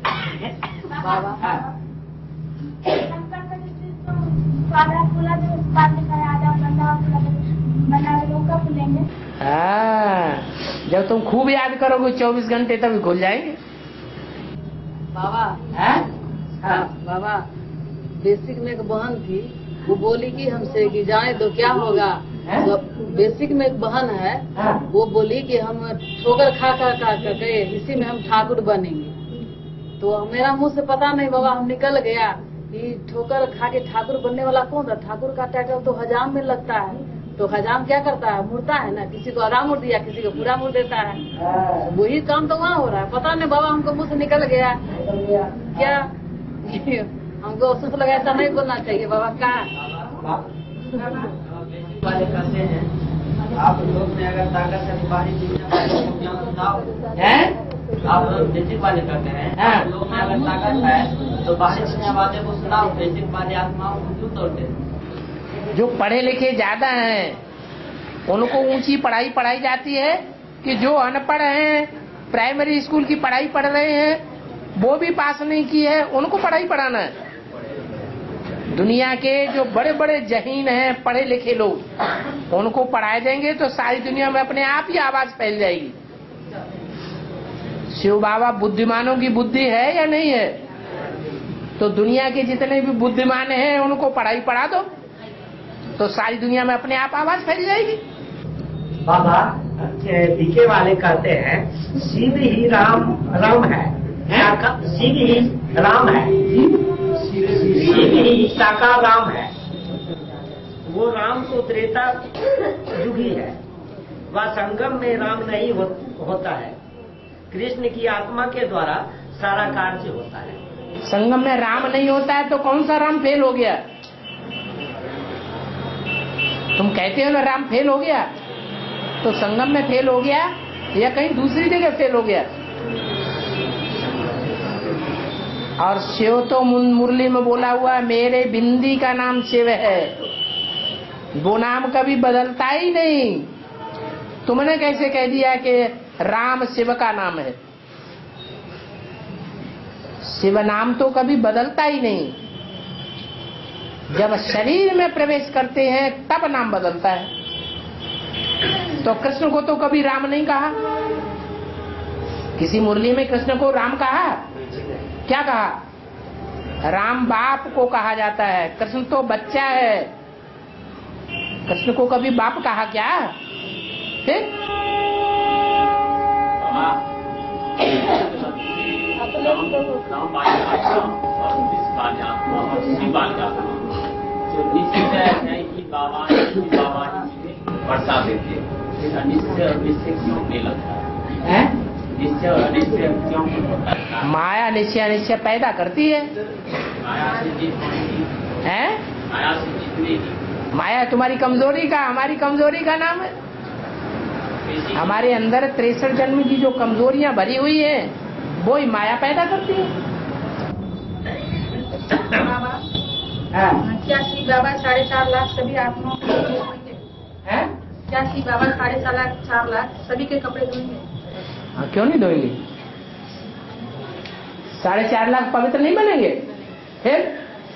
जब तुम खूब याद करोगे 24 घंटे तभी खुल जाएंगे। बाबा बाबा बेसिक में एक बहन थी, वो बोली कि हमसे कि जाए तो क्या होगा। तो बेसिक में एक बहन है, वो बोली कि हम ठोकर खा के इसी में हम ठाकुर बनेंगे। तो मेरा मुंह से पता नहीं बाबा, हम निकल गया कि ठोकर खा के ठाकुर बनने वाला कौन था? ठाकुर का टाइटल तो हजाम में लगता है। तो हजाम क्या करता है? मुड़ता है ना, किसी को आधा मुड़ दिया, किसी को पूरा मुड़ देता है। वही काम तो वहाँ हो रहा है। पता नहीं बाबा, हमको मुंह से निकल गया क्या। हमको अफसोस लगा, ऐसा नहीं बोलना चाहिए बाबा। कहा वाले कहते हैं आप लोग में अगर ताकत है बाहरी आप लोग बेसिक वाले कहते हैं आप लोग में अगर ताकत है तो बाहरी दुनिया वाले को सुनाओ, बेसिक वाले आत्माओं को क्यों तोड़ते हैं? जो पढ़े लिखे ज्यादा हैं उनको ऊंची पढ़ाई पढ़ाई जाती है कि जो अनपढ़ हैं, प्राइमरी स्कूल की पढ़ाई पढ़ रहे हैं, वो भी पास नहीं की है, उनको पढ़ाई पढ़ाना है। दुनिया के जो बड़े बड़े जहीन हैं, पढ़े लिखे लोग, उनको पढ़ाए देंगे तो सारी दुनिया में अपने आप ही आवाज फैल जाएगी। शिव बाबा बुद्धिमानों की बुद्धि है या नहीं है? तो दुनिया के जितने भी बुद्धिमान हैं उनको पढ़ाई पढ़ा दो तो सारी दुनिया में अपने आप आवाज फैल जाएगी। बाबा पीके वाले कहते हैं शिव ही राम है, शिव ही राम है, शिव ही साकार राम है। वो राम तो त्रेता युग ही है, वह संगम में राम नहीं होता है। कृष्ण की आत्मा के द्वारा सारा कार्य होता है। संगम में राम नहीं होता है तो कौन सा राम फेल हो गया? तुम कहते हो ना राम फेल हो गया, तो संगम में फेल हो गया या कहीं दूसरी जगह फेल हो गया? और शिव तो मुरली में बोला हुआ मेरे बिंदी का नाम शिव है, वो नाम कभी बदलता ही नहीं। तुमने कैसे कह दिया कि राम शिव का नाम है? शिव नाम तो कभी बदलता ही नहीं, जब शरीर में प्रवेश करते हैं तब नाम बदलता है। तो कृष्ण को तो कभी राम नहीं कहा, किसी मुरली में कृष्ण को राम कहा? क्या कहा? राम बाप को कहा जाता है, कृष्ण तो बच्चा है। कृष्ण को कभी बाप कहा क्या? ठीक? वर्षा देते निश्चय क्यों नहीं लगता है? निश्चय अनिश्चय क्यों होता है? माया निश्चय अनिश्चय पैदा करती है। माया से जीत है, माया से जीतने की। माया तुम्हारी कमजोरी का, हमारी कमजोरी का नाम है। हमारे अंदर 63 जन्म की जो कमजोरियां भरी हुई हैं, वो ही माया पैदा करती है। क्या श्री बाबा 4.5 लाख सभी आत्माओं को धोएंगे? क्या श्री बाबा 4.5 लाख सभी के कपड़े धोएंगे? हाँ, क्यों नहीं धोएंगे? 4.5 लाख पवित्र नहीं बनेंगे? फिर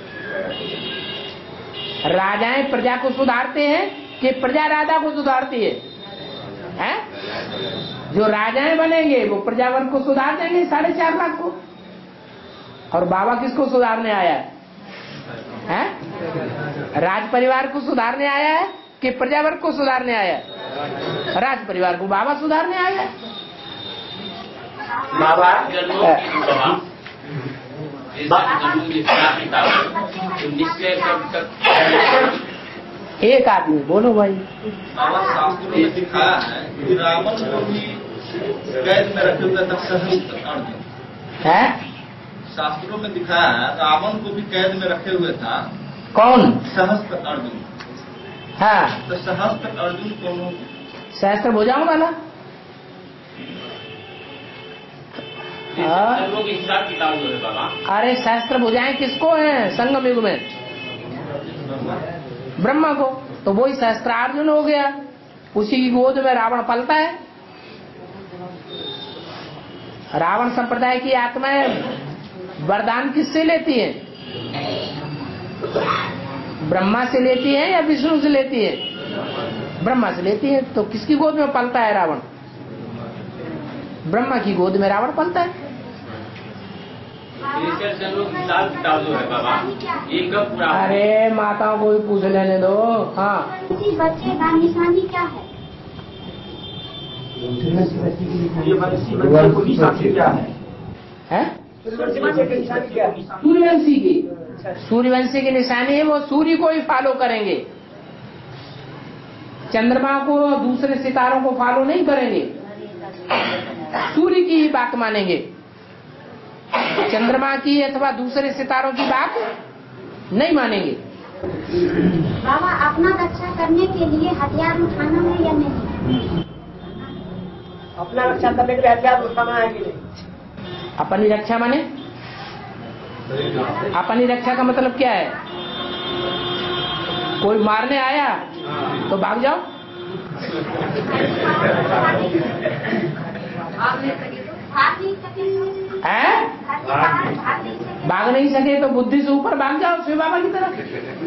राजाएं प्रजा को सुधारते हैं कि प्रजा राजा को सुधारती है? हैं? जो राजाएं बनेंगे वो प्रजावर्ग को सुधार देंगे 4.5 लाख को। और बाबा किसको सुधारने आया है? राज परिवार को सुधारने आया है कि प्रजावर्ग को सुधारने आया है? राज परिवार को बाबा सुधारने आया है। बाबा एक आदमी बोलो भाई। बाबा शास्त्रों में दिखाया है कि रावण को भी कैद में रखे हुए था सहस्त्र अर्जुन है। शास्त्रों में दिखाया है रावण को भी कैद में रखे हुए था। कौन? सहस्त्र अर्जुन। हाँ, तो सहस्त्र अर्जुन कौन? सहस्त्र भुजाओं वाला। लोग हिसाब किताब जो है बाबा। अरे सहस्त्र भुजाएं किसको हैं संगम युग में? ब्रह्मा को। तो वही सहस्त्रार्जुन हो गया, उसी की गोद में रावण पलता है। रावण संप्रदाय की आत्माएं वरदान किससे लेती हैं? ब्रह्मा से लेती है या विष्णु से लेती है? ब्रह्मा से लेती है। तो किसकी गोद में पलता है रावण? ब्रह्मा की गोद में रावण पलता है। हिसाब किताब जो है बाबा एक पूरा। अरे माताओं को भी पूछ लेने दो। हाँ, बच्चे का निशानी क्या है? ये बच्चे को निशानी क्या है? सूर्यवंशी की। सूर्यवंशी की निशानी है वो सूर्य को ही फॉलो करेंगे, चंद्रमा को दूसरे सितारों को फॉलो नहीं करेंगे, सूर्य की ही बात मानेंगे। चंद्रमा की अथवा दूसरे सितारों की बात नहीं मानेंगे। बाबा अपना रक्षा करने के लिए हथियार उठाना है या नहीं? अपना रक्षा करने के लिए हथियार उठाना है कि नहीं? अपनी रक्षा माने? अपनी रक्षा का मतलब क्या है? कोई मारने आया तो भाग जाओ, हैं? भाग नहीं सके तो बुद्धि से ऊपर भाग जाओ शिव बाबा की तरफ।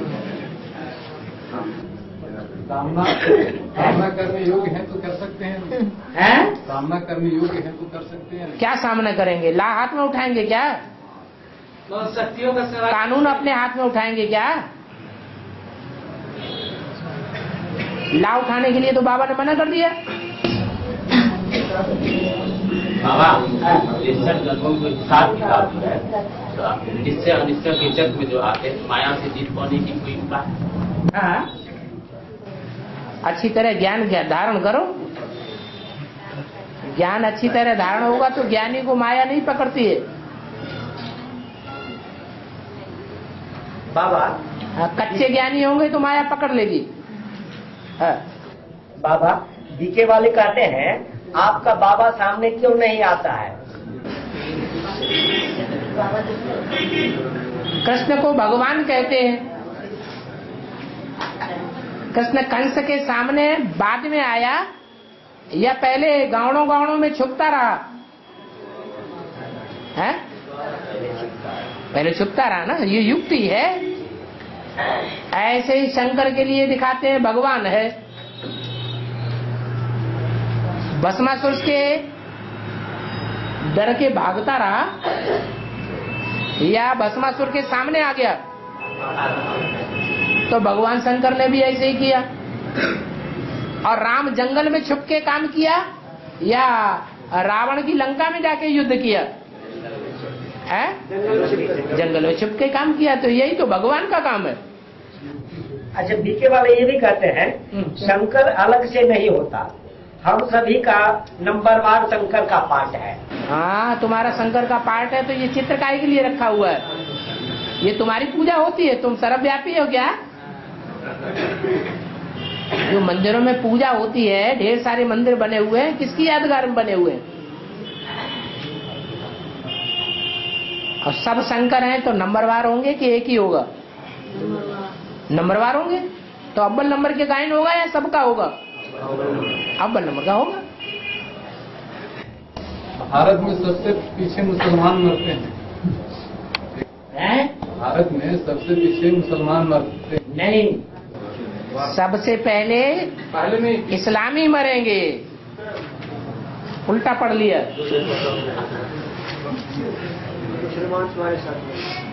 सामना करने योग्य है तो कर सकते हैं। सामना करने योग्य है तो कर सकते हैं। क्या सामना करेंगे? ला हाथ में उठाएंगे क्या? शक्तियों का सेवा, कानून अपने हाथ में उठाएंगे क्या? ला उठाने के लिए तो बाबा ने मना कर दिया। बाबा निश्चय जन्मों को साथ किताब है, तो निश्चय अनिश्चय के जग में जो आते माया से जीत पाने की कोई उपाय? हाँ, अच्छी तरह ज्ञान धारण करो। ज्ञान अच्छी तरह धारण होगा तो ज्ञानी को माया नहीं पकड़ती है। बाबा कच्चे ज्ञानी होंगे तो माया पकड़ लेगी। बाबा बीके वाले कहते हैं आपका बाबा सामने क्यों नहीं आता है? कृष्ण को भगवान कहते हैं। कृष्ण कंस के सामने बाद में आया या पहले गाँवों में छुपता रहा है? पहले छुपता रहा ना, ये युक्ति है। ऐसे ही शंकर के लिए दिखाते हैं भगवान है। भस्मासुर के डर के भागता रहा या भस्मासुर के सामने आ गया, तो भगवान शंकर ने भी ऐसे ही किया। और राम जंगल में छुप के काम किया या रावण की लंका में जाके युद्ध किया है? जंगल में छुप के काम किया। तो यही तो भगवान का काम है। अच्छा, बीके वाले ये भी कहते हैं शंकर अलग से नहीं होता, हम सभी का नंबरवार शंकर का पार्ट है। हाँ, तुम्हारा शंकर का पार्ट है तो ये चित्र काहे के लिए रखा हुआ है? ये तुम्हारी पूजा होती है, तुम सर्वव्यापी हो क्या? जो मंदिरों में पूजा होती है, ढेर सारे मंदिर बने हुए हैं, किसकी यादगार में बने हुए हैं? और सब शंकर हैं तो नंबरवार होंगे कि एक ही होगा? नंबरवार होंगे तो अव्वल नंबर के गायन होगा या सबका होगा? अव्वल नंबर का होगा। भारत में सबसे पीछे मुसलमान मरते हैं। भारत में सबसे पीछे मुसलमान मरते हैं। नहीं, सबसे पहले इस्लामी मरेंगे। उल्टा पढ़ लिया। मुसलमान तुम्हारे साथ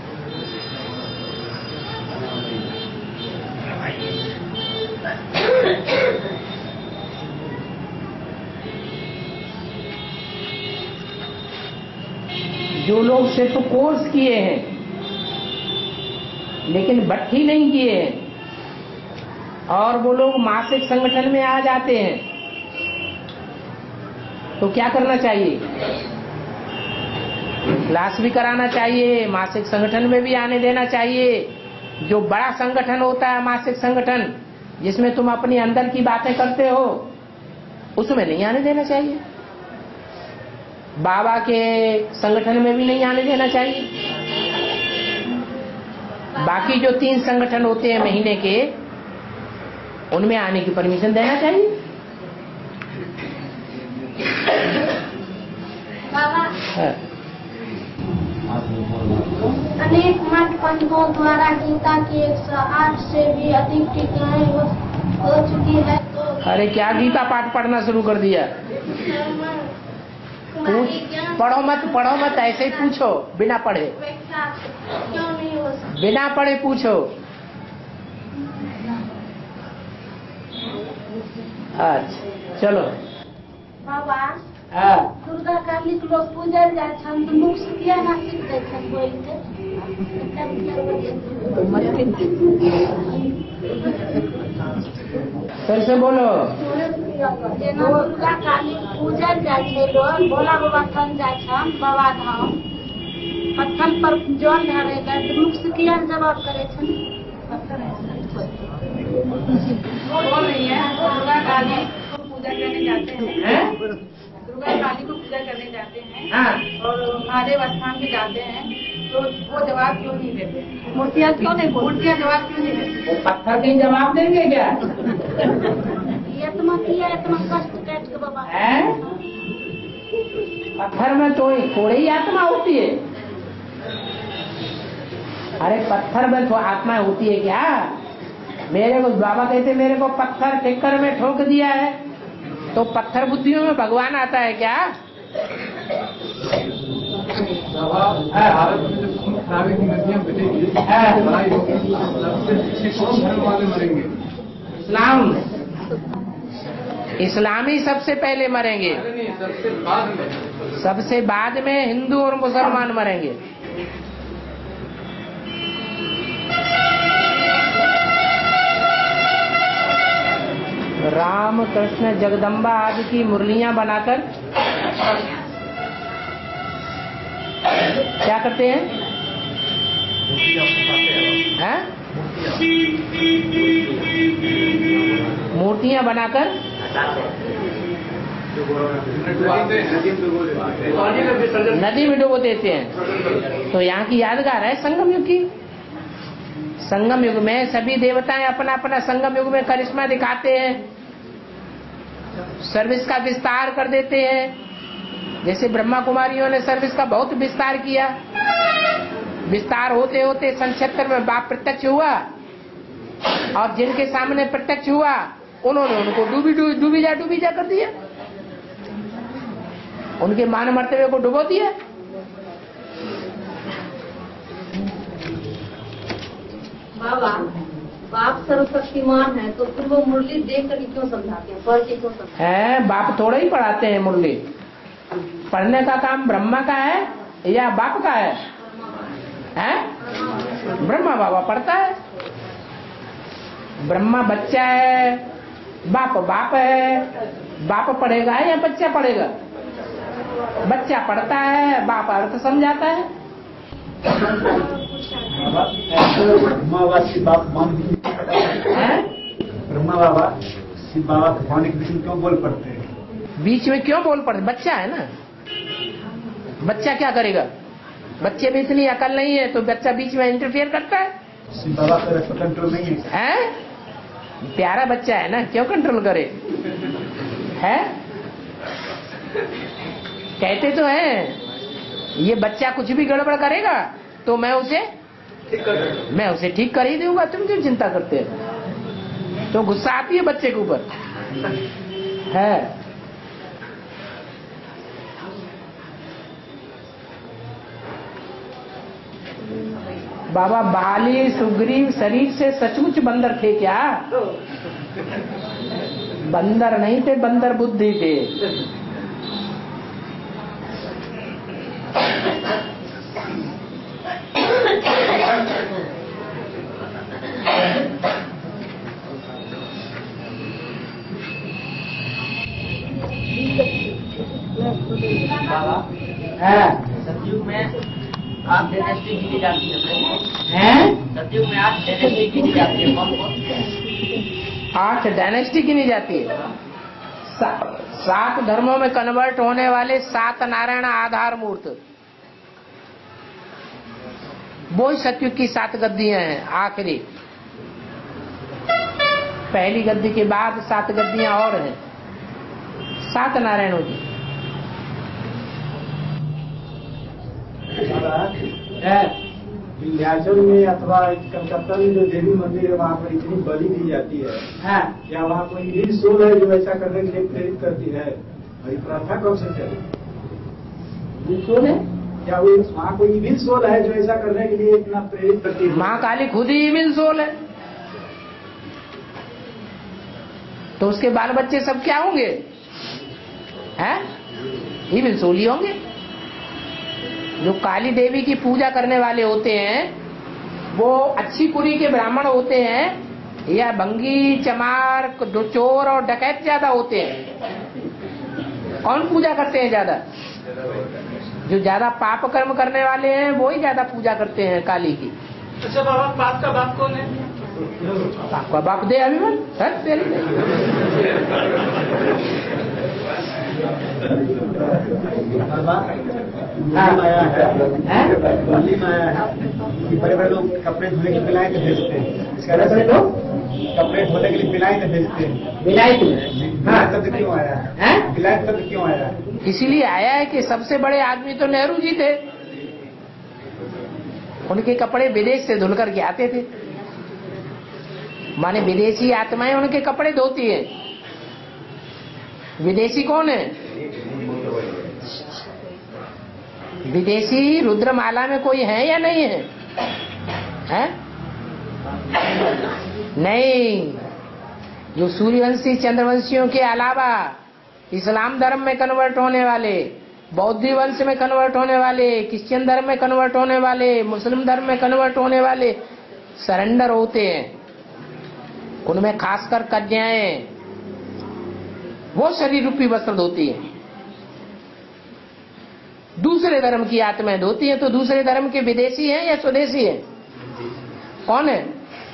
जो लोग सिर्फ कोर्स किए हैं लेकिन भट्टी नहीं किए हैं और वो लोग मासिक संगठन में आ जाते हैं, तो क्या करना चाहिए? क्लास भी कराना चाहिए, मासिक संगठन में भी आने देना चाहिए। जो बड़ा संगठन होता है, मासिक संगठन, जिसमें तुम अपनी अंदर की बातें करते हो, उसमें नहीं आने देना चाहिए। बाबा के संगठन में भी नहीं आने देना चाहिए। बाकी जो 3 संगठन होते हैं महीने के, उनमें आने की परमिशन देना चाहिए। बाबा, अनेक मठ पंथों द्वारा गीता की 108 से भी अधिक टीकाएं हो चुकी है। तो अरे क्या गीता पाठ पढ़ना शुरू कर दिया? पढ़ो मत, ऐसे ही पूछो बिना पढ़े। क्यों नहीं हो सकती? बिना पढ़े पूछो। अच्छा चलो। बाबा, हाँ, दुर्गा काली के लोग पूजल जाए छन तो मुख से किया ना सीखते छन बोल के। फिर से बोलो। जेना दुर्गा काली पूजल जाए छे लोग, भोला बाबा थन जाए छन बाबा धाम, पत्थर पर जल ढारे गए तो मुख से किया जवाब करे छन। बोल रही है दुर्गा काली को पूजा करने जाते हैं। दुर्गा काली को पूजा करने जाते हैं और महादेव स्थान पे जाते हैं, तो वो जवाब क्यों नहीं देते? मूर्तियाँ जवाब क्यों नहीं देते? पत्थर के जवाब देंगे क्या? ये तो पत्थर में तो थोड़ी ही आत्मा होती है। अरे पत्थर में तो आत्मा होती है क्या? मेरे को बाबा कहते मेरे को पत्थर टेक्कर में ठोक दिया है, तो पत्थर बुद्धियों में भगवान आता है क्या? भारत में जब खून खराबे की नदियां बनेगी, लड़ाई होगी, सबसे पीछे कौन धर्म वाले मरेंगे? इस्लाम, इस्लामी सबसे पहले मरेंगे। सबसे बाद में हिंदू और मुसलमान मरेंगे। राम कृष्ण जगदम्बा आदि की मुरलियां बनाकर क्या करते हैं? मूर्तियां बनाकर नदी में डुबो देते हैं। तो यहाँ की यादगार है संगम युग की। संगम युग में सभी देवताएं अपना अपना संगम युग में करिश्मा दिखाते हैं, सर्विस का विस्तार कर देते हैं। जैसे ब्रह्मा कुमारियों ने सर्विस का बहुत विस्तार किया। विस्तार होते होते सन 76 में बाप प्रत्यक्ष हुआ, और जिनके सामने प्रत्यक्ष हुआ उन्होंने उनको डूबी जा कर दिया, उनके मान मर्तबे को डुबो दिया। बाबा, बाप सर्वशक्तिमान है तो फिर वो मुरली देख कर क्यों समझाते हैं, पढ़ के क्यों समझाते हैं? बाप थोड़ा ही पढ़ाते हैं मुरली। पढ़ने का काम ब्रह्मा का है या बाप का है? ब्रह्मा बाबा पढ़ता है। ब्रह्मा बच्चा है, बाप बाप है। बाप पढ़ेगा या बच्चा पढ़ेगा? बच्चा पढ़ता है, बाप अर्थ समझाता है। ब्रह्मा बाबा शिव बाबा ब्रह्मा बाबा शिव बाबा भगवान के बीच में क्यों बोल पड़ते हैं? बीच में क्यों बोल पड़ते? बच्चा है ना, बच्चा क्या करेगा? बच्चे में इतनी अकल नहीं है तो बच्चा बीच में इंटरफेयर करता है। शिव बाबा का कंट्रोल नहीं है। प्यारा बच्चा है ना, क्यों कंट्रोल करे? है कहते तो है ये बच्चा कुछ भी गड़बड़ करेगा तो मैं उसे ठीक कर ही दूंगा, तुम क्यों चिंता करते हो? तो गुस्सा आती है बच्चे के ऊपर है। बाबा बाली सुग्रीव शरीर से सचमुच बंदर थे क्या? बंदर नहीं थे, बंदर बुद्धि थे। सतयुग में आप डायनेस्टी गिनी जाती है। सतयुग में आप डायनेस्टी गिनी जाती है। कौन कौन? 8 डायनेस्टी गिनी जाती है। 7 धर्मों में कन्वर्ट होने वाले 7 नारायण आधार मूर्त, वो सतयुग की 7 गद्दियां हैं। आखिरी पहली गद्दी के बाद 7 गद्दियां और हैं, 7 नारायणों की। विंध्याचल में अथवा कलकत्ता में जो देवी मंदिर है वहाँ पर इतनी बलि दी जाती है, क्या वहाँ कोई नील सोल है जो ऐसा करने के लिए प्रेरित करती है? और ये प्रथा कब से चली? सोल है क्या वो वहाँ कोई इविल सोल है जो ऐसा करने के लिए इतना प्रेरित करती है? माँ काली खुद ही इविल सोल है, तो उसके बाल बच्चे सब क्या होंगे? इविल सोल ही होंगे। जो काली देवी की पूजा करने वाले होते हैं वो अच्छी कुली के ब्राह्मण होते हैं या भंगी चमार चोर और डकैत ज्यादा होते हैं? कौन पूजा करते हैं ज्यादा? जो ज्यादा पाप कर्म करने वाले हैं वो ही ज्यादा पूजा करते हैं काली की। अच्छा बाबा, बाप का बाप कौन है? बाप का बाप दे अभिमान सर तेरे। माया है कि बड़े बड़े लोग कपड़े धोने के पिलाए के भेजते हैं। बड़े बड़े लोग कपड़े धोने के लिए बिलायत भेजते हैं। बिलायत बिलायत शब्द क्यों आया है? बिलायत शब्द क्यों आया है? इसीलिए आया है कि सबसे बड़े आदमी तो नेहरू जी थे, उनके कपड़े विदेश से धुल करके आते थे, माने विदेशी आत्माएं उनके कपड़े धोती है। विदेशी कौन है? विदेशी रुद्रमाला में कोई है या नहीं है? हैं? नहीं, जो सूर्यवंशी चंद्रवंशियों के अलावा इस्लाम धर्म में कन्वर्ट होने वाले, बौद्ध वंश में कन्वर्ट होने वाले, क्रिश्चियन धर्म में कन्वर्ट होने वाले, मुस्लिम धर्म में कन्वर्ट होने वाले सरेंडर होते हैं। उनमें खासकर कन्याएं वो शरीर रूपी वस्त्र धोती हैं। दूसरे धर्म की आत्माएं धोती हैं। तो दूसरे धर्म के विदेशी हैं या स्वदेशी हैं? कौन है?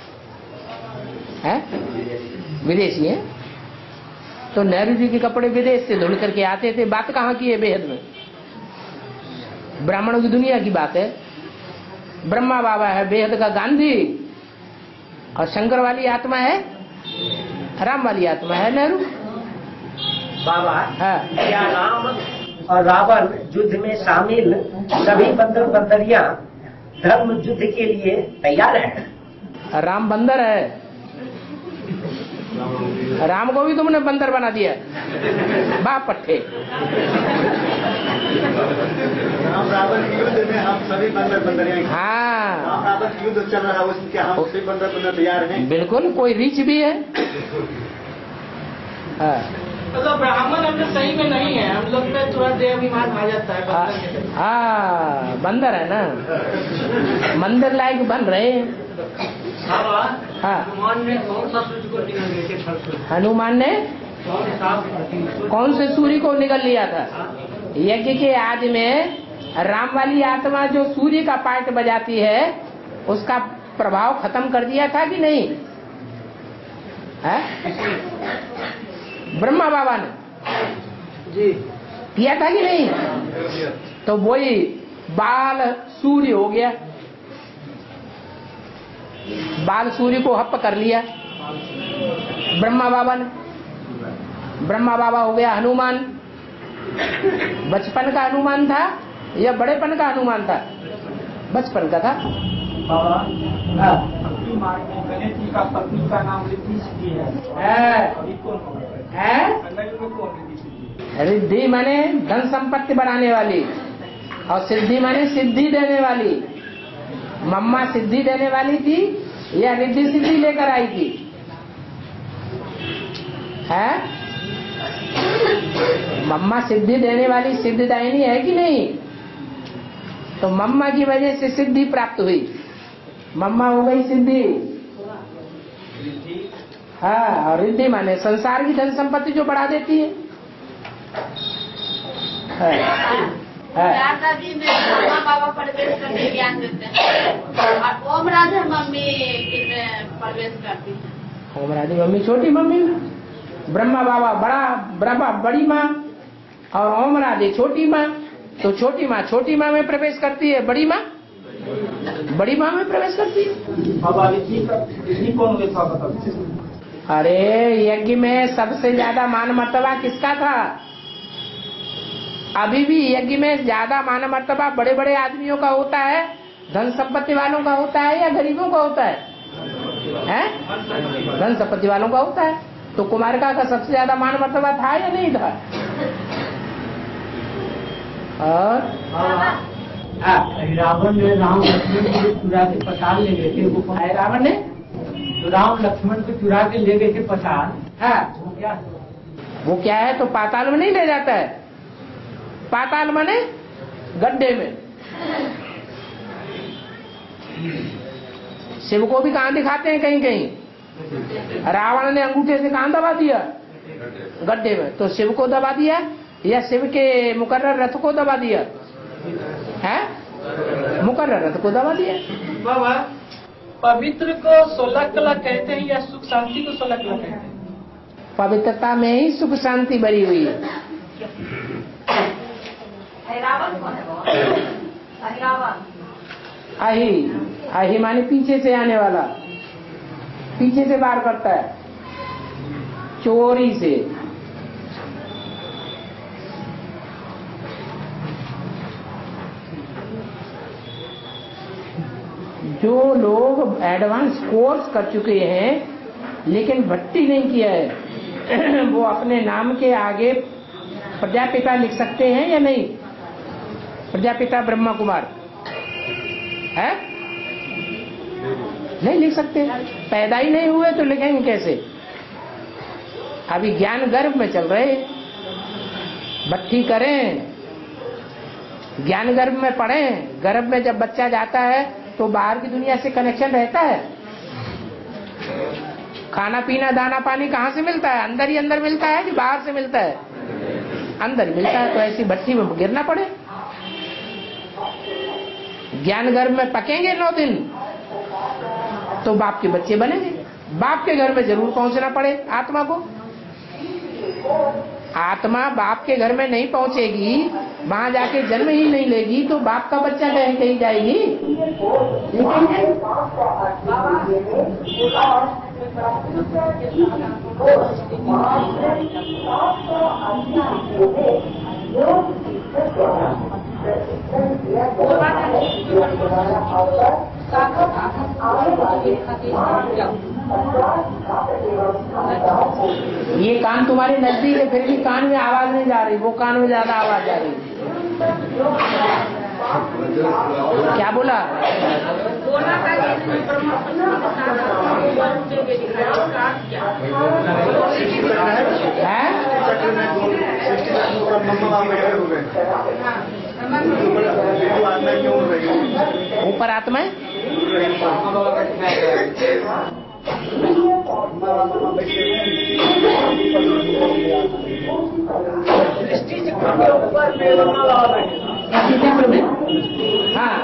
विदेशी हैं। तो नेहरू जी के कपड़े विदेश से धुल करके आते थे। बात कहाँ की है? बेहद में ब्राह्मणों की दुनिया की बात है। ब्रह्मा बाबा है बेहद का गांधी, और शंकर वाली आत्मा है, राम वाली आत्मा है नेहरू। बाबा क्या राम और रावण युद्ध में शामिल सभी बंदर बंदरियां धर्म युद्ध के लिए तैयार हैं? राम बंदर है। राम को भी तुमने बंदर बना दिया, बाप पट्टे। राम रावण के युद्ध में हम सभी बंदर बंदरियां। हाँ, राम रावण युद्ध चल रहा है, उसके हम सभी बंदर बंदर तैयार हैं। बिल्कुल, कोई रीच भी है। मतलब ब्राह्मण हम लोग सही में नहीं है, हम लोग में थोड़ा देहाभिमान आ जाता है। हाँ, बंदर है ना, मंदिर लायक बन रहे हैं। हनुमान ने कौन सा सूर्य को निगल लिए थे? हनुमान ने कौन से सूर्य को निगल लिया था? यज्ञ के आदि में राम वाली आत्मा जो सूर्य का पार्ट बजाती है, उसका प्रभाव खत्म कर दिया था कि नहीं? है? ब्रह्मा बाबा ने जी किया था कि नहीं? तो वही बाल सूर्य हो गया, बाल सूर्य को हप कर लिया ब्रह्मा बाबा ने। ब्रह्मा बाबा हो गया हनुमान। बचपन का हनुमान था या बड़ेपन का हनुमान था? बचपन का था। बाबा गणेश जी का पत्नी का नाम रिद्धि सिद्धि है। अभी कौन है? रिद्धि माने धन संपत्ति बढ़ाने वाली, और सिद्धि माने सिद्धि देने वाली। मम्मा सिद्धि देने वाली थी या रिद्धि सिद्धि लेकर आई थी? है? मम्मा सिद्धि देने वाली सिद्धिदायिनी है कि नहीं? तो मम्मा की वजह से सिद्धि प्राप्त हुई, मम्मा हो गई सिद्धि। हाँ, और रिद्धि माने संसार की धन संपत्ति जो बढ़ा देती है। दादाजी में मामा बाबा प्रवेश करके ज्ञान देते हैं, और ओम राधे मम्मी में प्रवेश करती है। ओम राधे मम्मी छोटी मम्मी, ब्रह्मा बाबा बड़ी माँ, और ओम राधे छोटी माँ। तो छोटी माँ में प्रवेश करती है, बड़ी माँ में प्रवेश करती है। बाबा रिद्धि कौन हुआ था? अरे यज्ञ में सबसे ज्यादा मान मर्तबा किसका था? अभी भी यज्ञ में ज्यादा मान मर्तबा बड़े बड़े आदमियों का होता है, धन संपत्ति वालों का होता है या गरीबों का होता है? धन संपत्ति वालों का होता है। तो कुमारिका का सबसे ज्यादा मान मर्तबा था या नहीं था? और रावण ने राम लक्ष्मण को चुरा के पसार ले गए थे। वो रावण ने राम लक्ष्मण को चुरा के ले गए थे पसार। हाँ, वो क्या है? तो पाताल में नहीं ले जाता है। पाताल माने गड्ढे में। शिव को भी कहाँ दिखाते हैं? कहीं कहीं रावण ने अंगूठे से कहाँ दबा दिया? गड्ढे में। तो शिव को दबा दिया या शिव के मुकर्रर रथ को दबा दिया? है? मुकर्रर रथ को दबा दिया। बाबा पवित्र को 16 कला कहते हैं या सुख शांति को 16 कला कहते हैं? पवित्रता में ही सुख शांति भरी हुई है। आही माने पीछे से आने वाला, पीछे से वार करता है, चोरी से। जो लोग एडवांस कोर्स कर चुके हैं लेकिन भट्टी नहीं किया है, वो अपने नाम के आगे प्रजापिता लिख सकते हैं या नहीं? प्रजापिता ब्रह्मा कुमार है? नहीं लिख सकते, पैदा ही नहीं हुए तो लिखेंगे कैसे? अभी ज्ञान गर्भ में चल रहे, भट्टी करें, ज्ञान गर्भ में पढ़ें। गर्भ में जब बच्चा जाता है तो बाहर की दुनिया से कनेक्शन रहता है। खाना पीना दाना पानी कहाँ से मिलता है? अंदर ही अंदर मिलता है कि बाहर से मिलता है? अंदर मिलता है। तो ऐसी भट्टी में गिरना पड़े। ज्ञान गर्भ में पकेंगे 9 दिन तो बाप के बच्चे बनेंगे। बाप के घर में जरूर पहुंचना पड़े आत्मा को। आत्मा बाप के घर में नहीं पहुंचेगी, वहां जाके जन्म ही नहीं लेगी तो बाप का बच्चा कहीं जाएगी? ये कान तुम्हारे नजदीक है, फिर भी कान में आवाज नहीं जा रही, वो कान में ज्यादा आवाज जा रही। क्या बोला? है? ऊपर आत्मा है? हाँ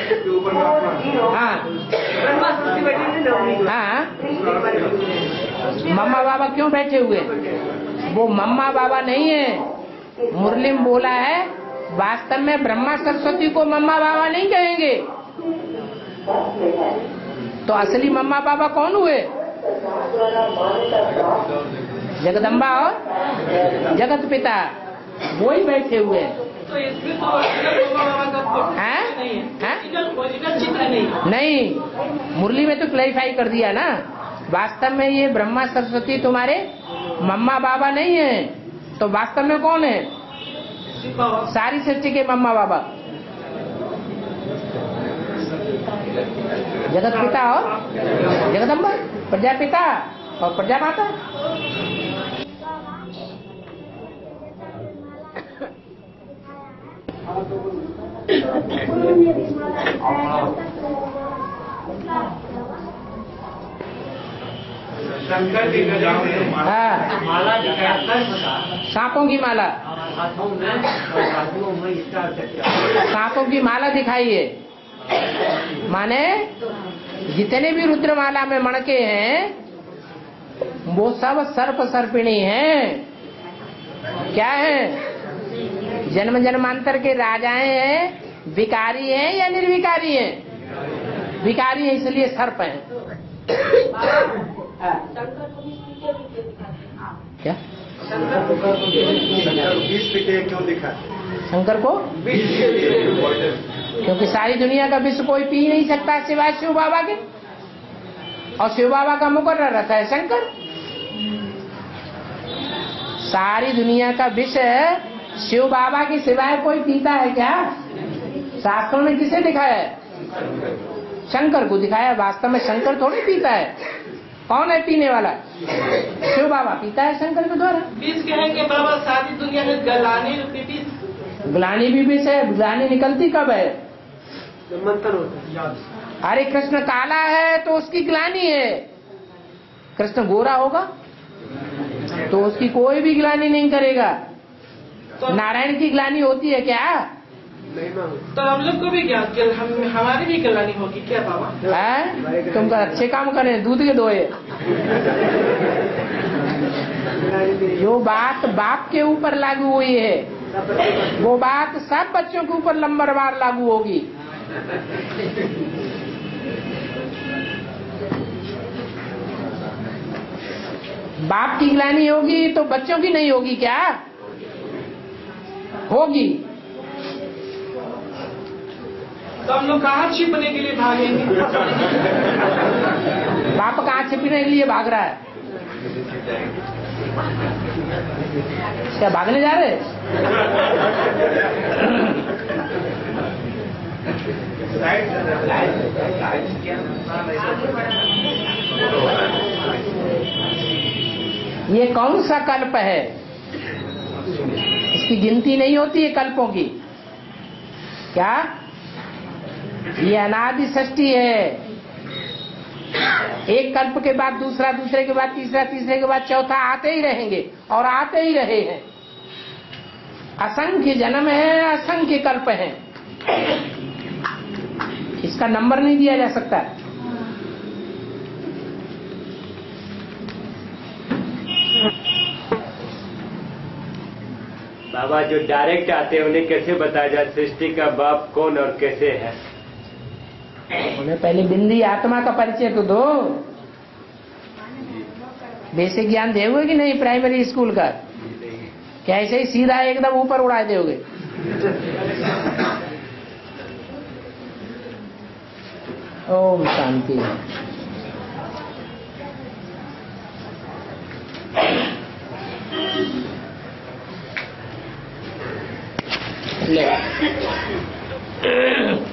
हाँ, मम्मा बाबा क्यों बैठे हुए? वो मम्मा बाबा नहीं है। मुरली में बोला है वास्तव में ब्रह्मा सरस्वती को मम्मा बाबा नहीं कहेंगे। तो असली मम्मा बाबा कौन हुए? जगदम्बा और जगत पिता, वो ही बैठे हुए हैं। तो इसमें तो नहीं, मुरली में तो क्लैरिफाई कर दिया ना। वास्तव में ये ब्रह्मा सरस्वती तुम्हारे मम्मा बाबा नहीं है। तो वास्तव में कौन है? सारी सृष्टि के मम्मा बाबा जगत पिता और जगदम्बा, प्रजापिता और प्रजामाता। शंकर जी का माला सांपों की माला, सांपों की माला दिखाई है। माने जितने भी रुद्रमाला में मणके हैं वो सब सर्प सर्पिणी हैं। क्या है? जन्म जन्मांतर के राजाएं हैं, विकारी हैं या निर्विकारी हैं? विकारी है इसलिए सर्प हैं। क्या क्यों दिखा? शंकर को क्योंकि सारी दुनिया का विष कोई पी नहीं सकता सिवाय शिव बाबा के, और शिव बाबा का मुकर्रर रहता है शंकर। सारी दुनिया का विष शिव बाबा के सिवाय कोई पीता है क्या? शास्त्रों में किसे दिखाया है? शंकर को दिखाया। वास्तव में शंकर थोड़ी पीता है। कौन है पीने वाला? शिव बाबा पीता है शंकर के द्वारा। बीज कहेंगे बाबा सारी दुनिया में गलानी पीती। ग्लानी भी विष है। ग्लानी निकलती कब है? मंत्र होता है। अरे कृष्ण काला है तो उसकी ग्लानी है। कृष्ण गोरा होगा तो उसकी कोई भी ग्लानी नहीं करेगा। तो नारायण की ग्लानी होती है क्या? तो हम लोग को भी क्या हमारी भी गलानी होगी क्या बाबा? है तुम अच्छे काम करें, दूध के दोए। जो बात बाप के ऊपर लागू हुई है वो बात सब बच्चों के ऊपर लंबरवार लागू होगी। बाप की ग्लानि होगी तो बच्चों की नहीं होगी क्या? होगी। तो हम लोग कहाँ छिपने के लिए भागेंगे? बाप कहाँ छिपने के लिए भाग रहा है? क्या भागने जा रहे? ये कौन सा कल्प है? इसकी गिनती नहीं होती है कल्पों की। क्या ये अनादि सृष्टि है? एक कल्प के बाद दूसरा, दूसरे के बाद तीसरा, तीसरे के बाद चौथा आते ही रहेंगे और आते ही रहे हैं। असंख्य जन्म है, असंख्य कल्प हैं। इसका नंबर नहीं दिया जा सकता। बाबा जो डायरेक्ट आते हैं उन्हें कैसे बताया जाए सृष्टि का बाप कौन और कैसे है? उन्हें पहले बिंदी आत्मा का परिचय तो दो। बेसिक ज्ञान दोगे कि नहीं प्राइमरी स्कूल का? क्या ऐसे ही सीधा एकदम ऊपर उड़ा दोगे? ओम शांति। ले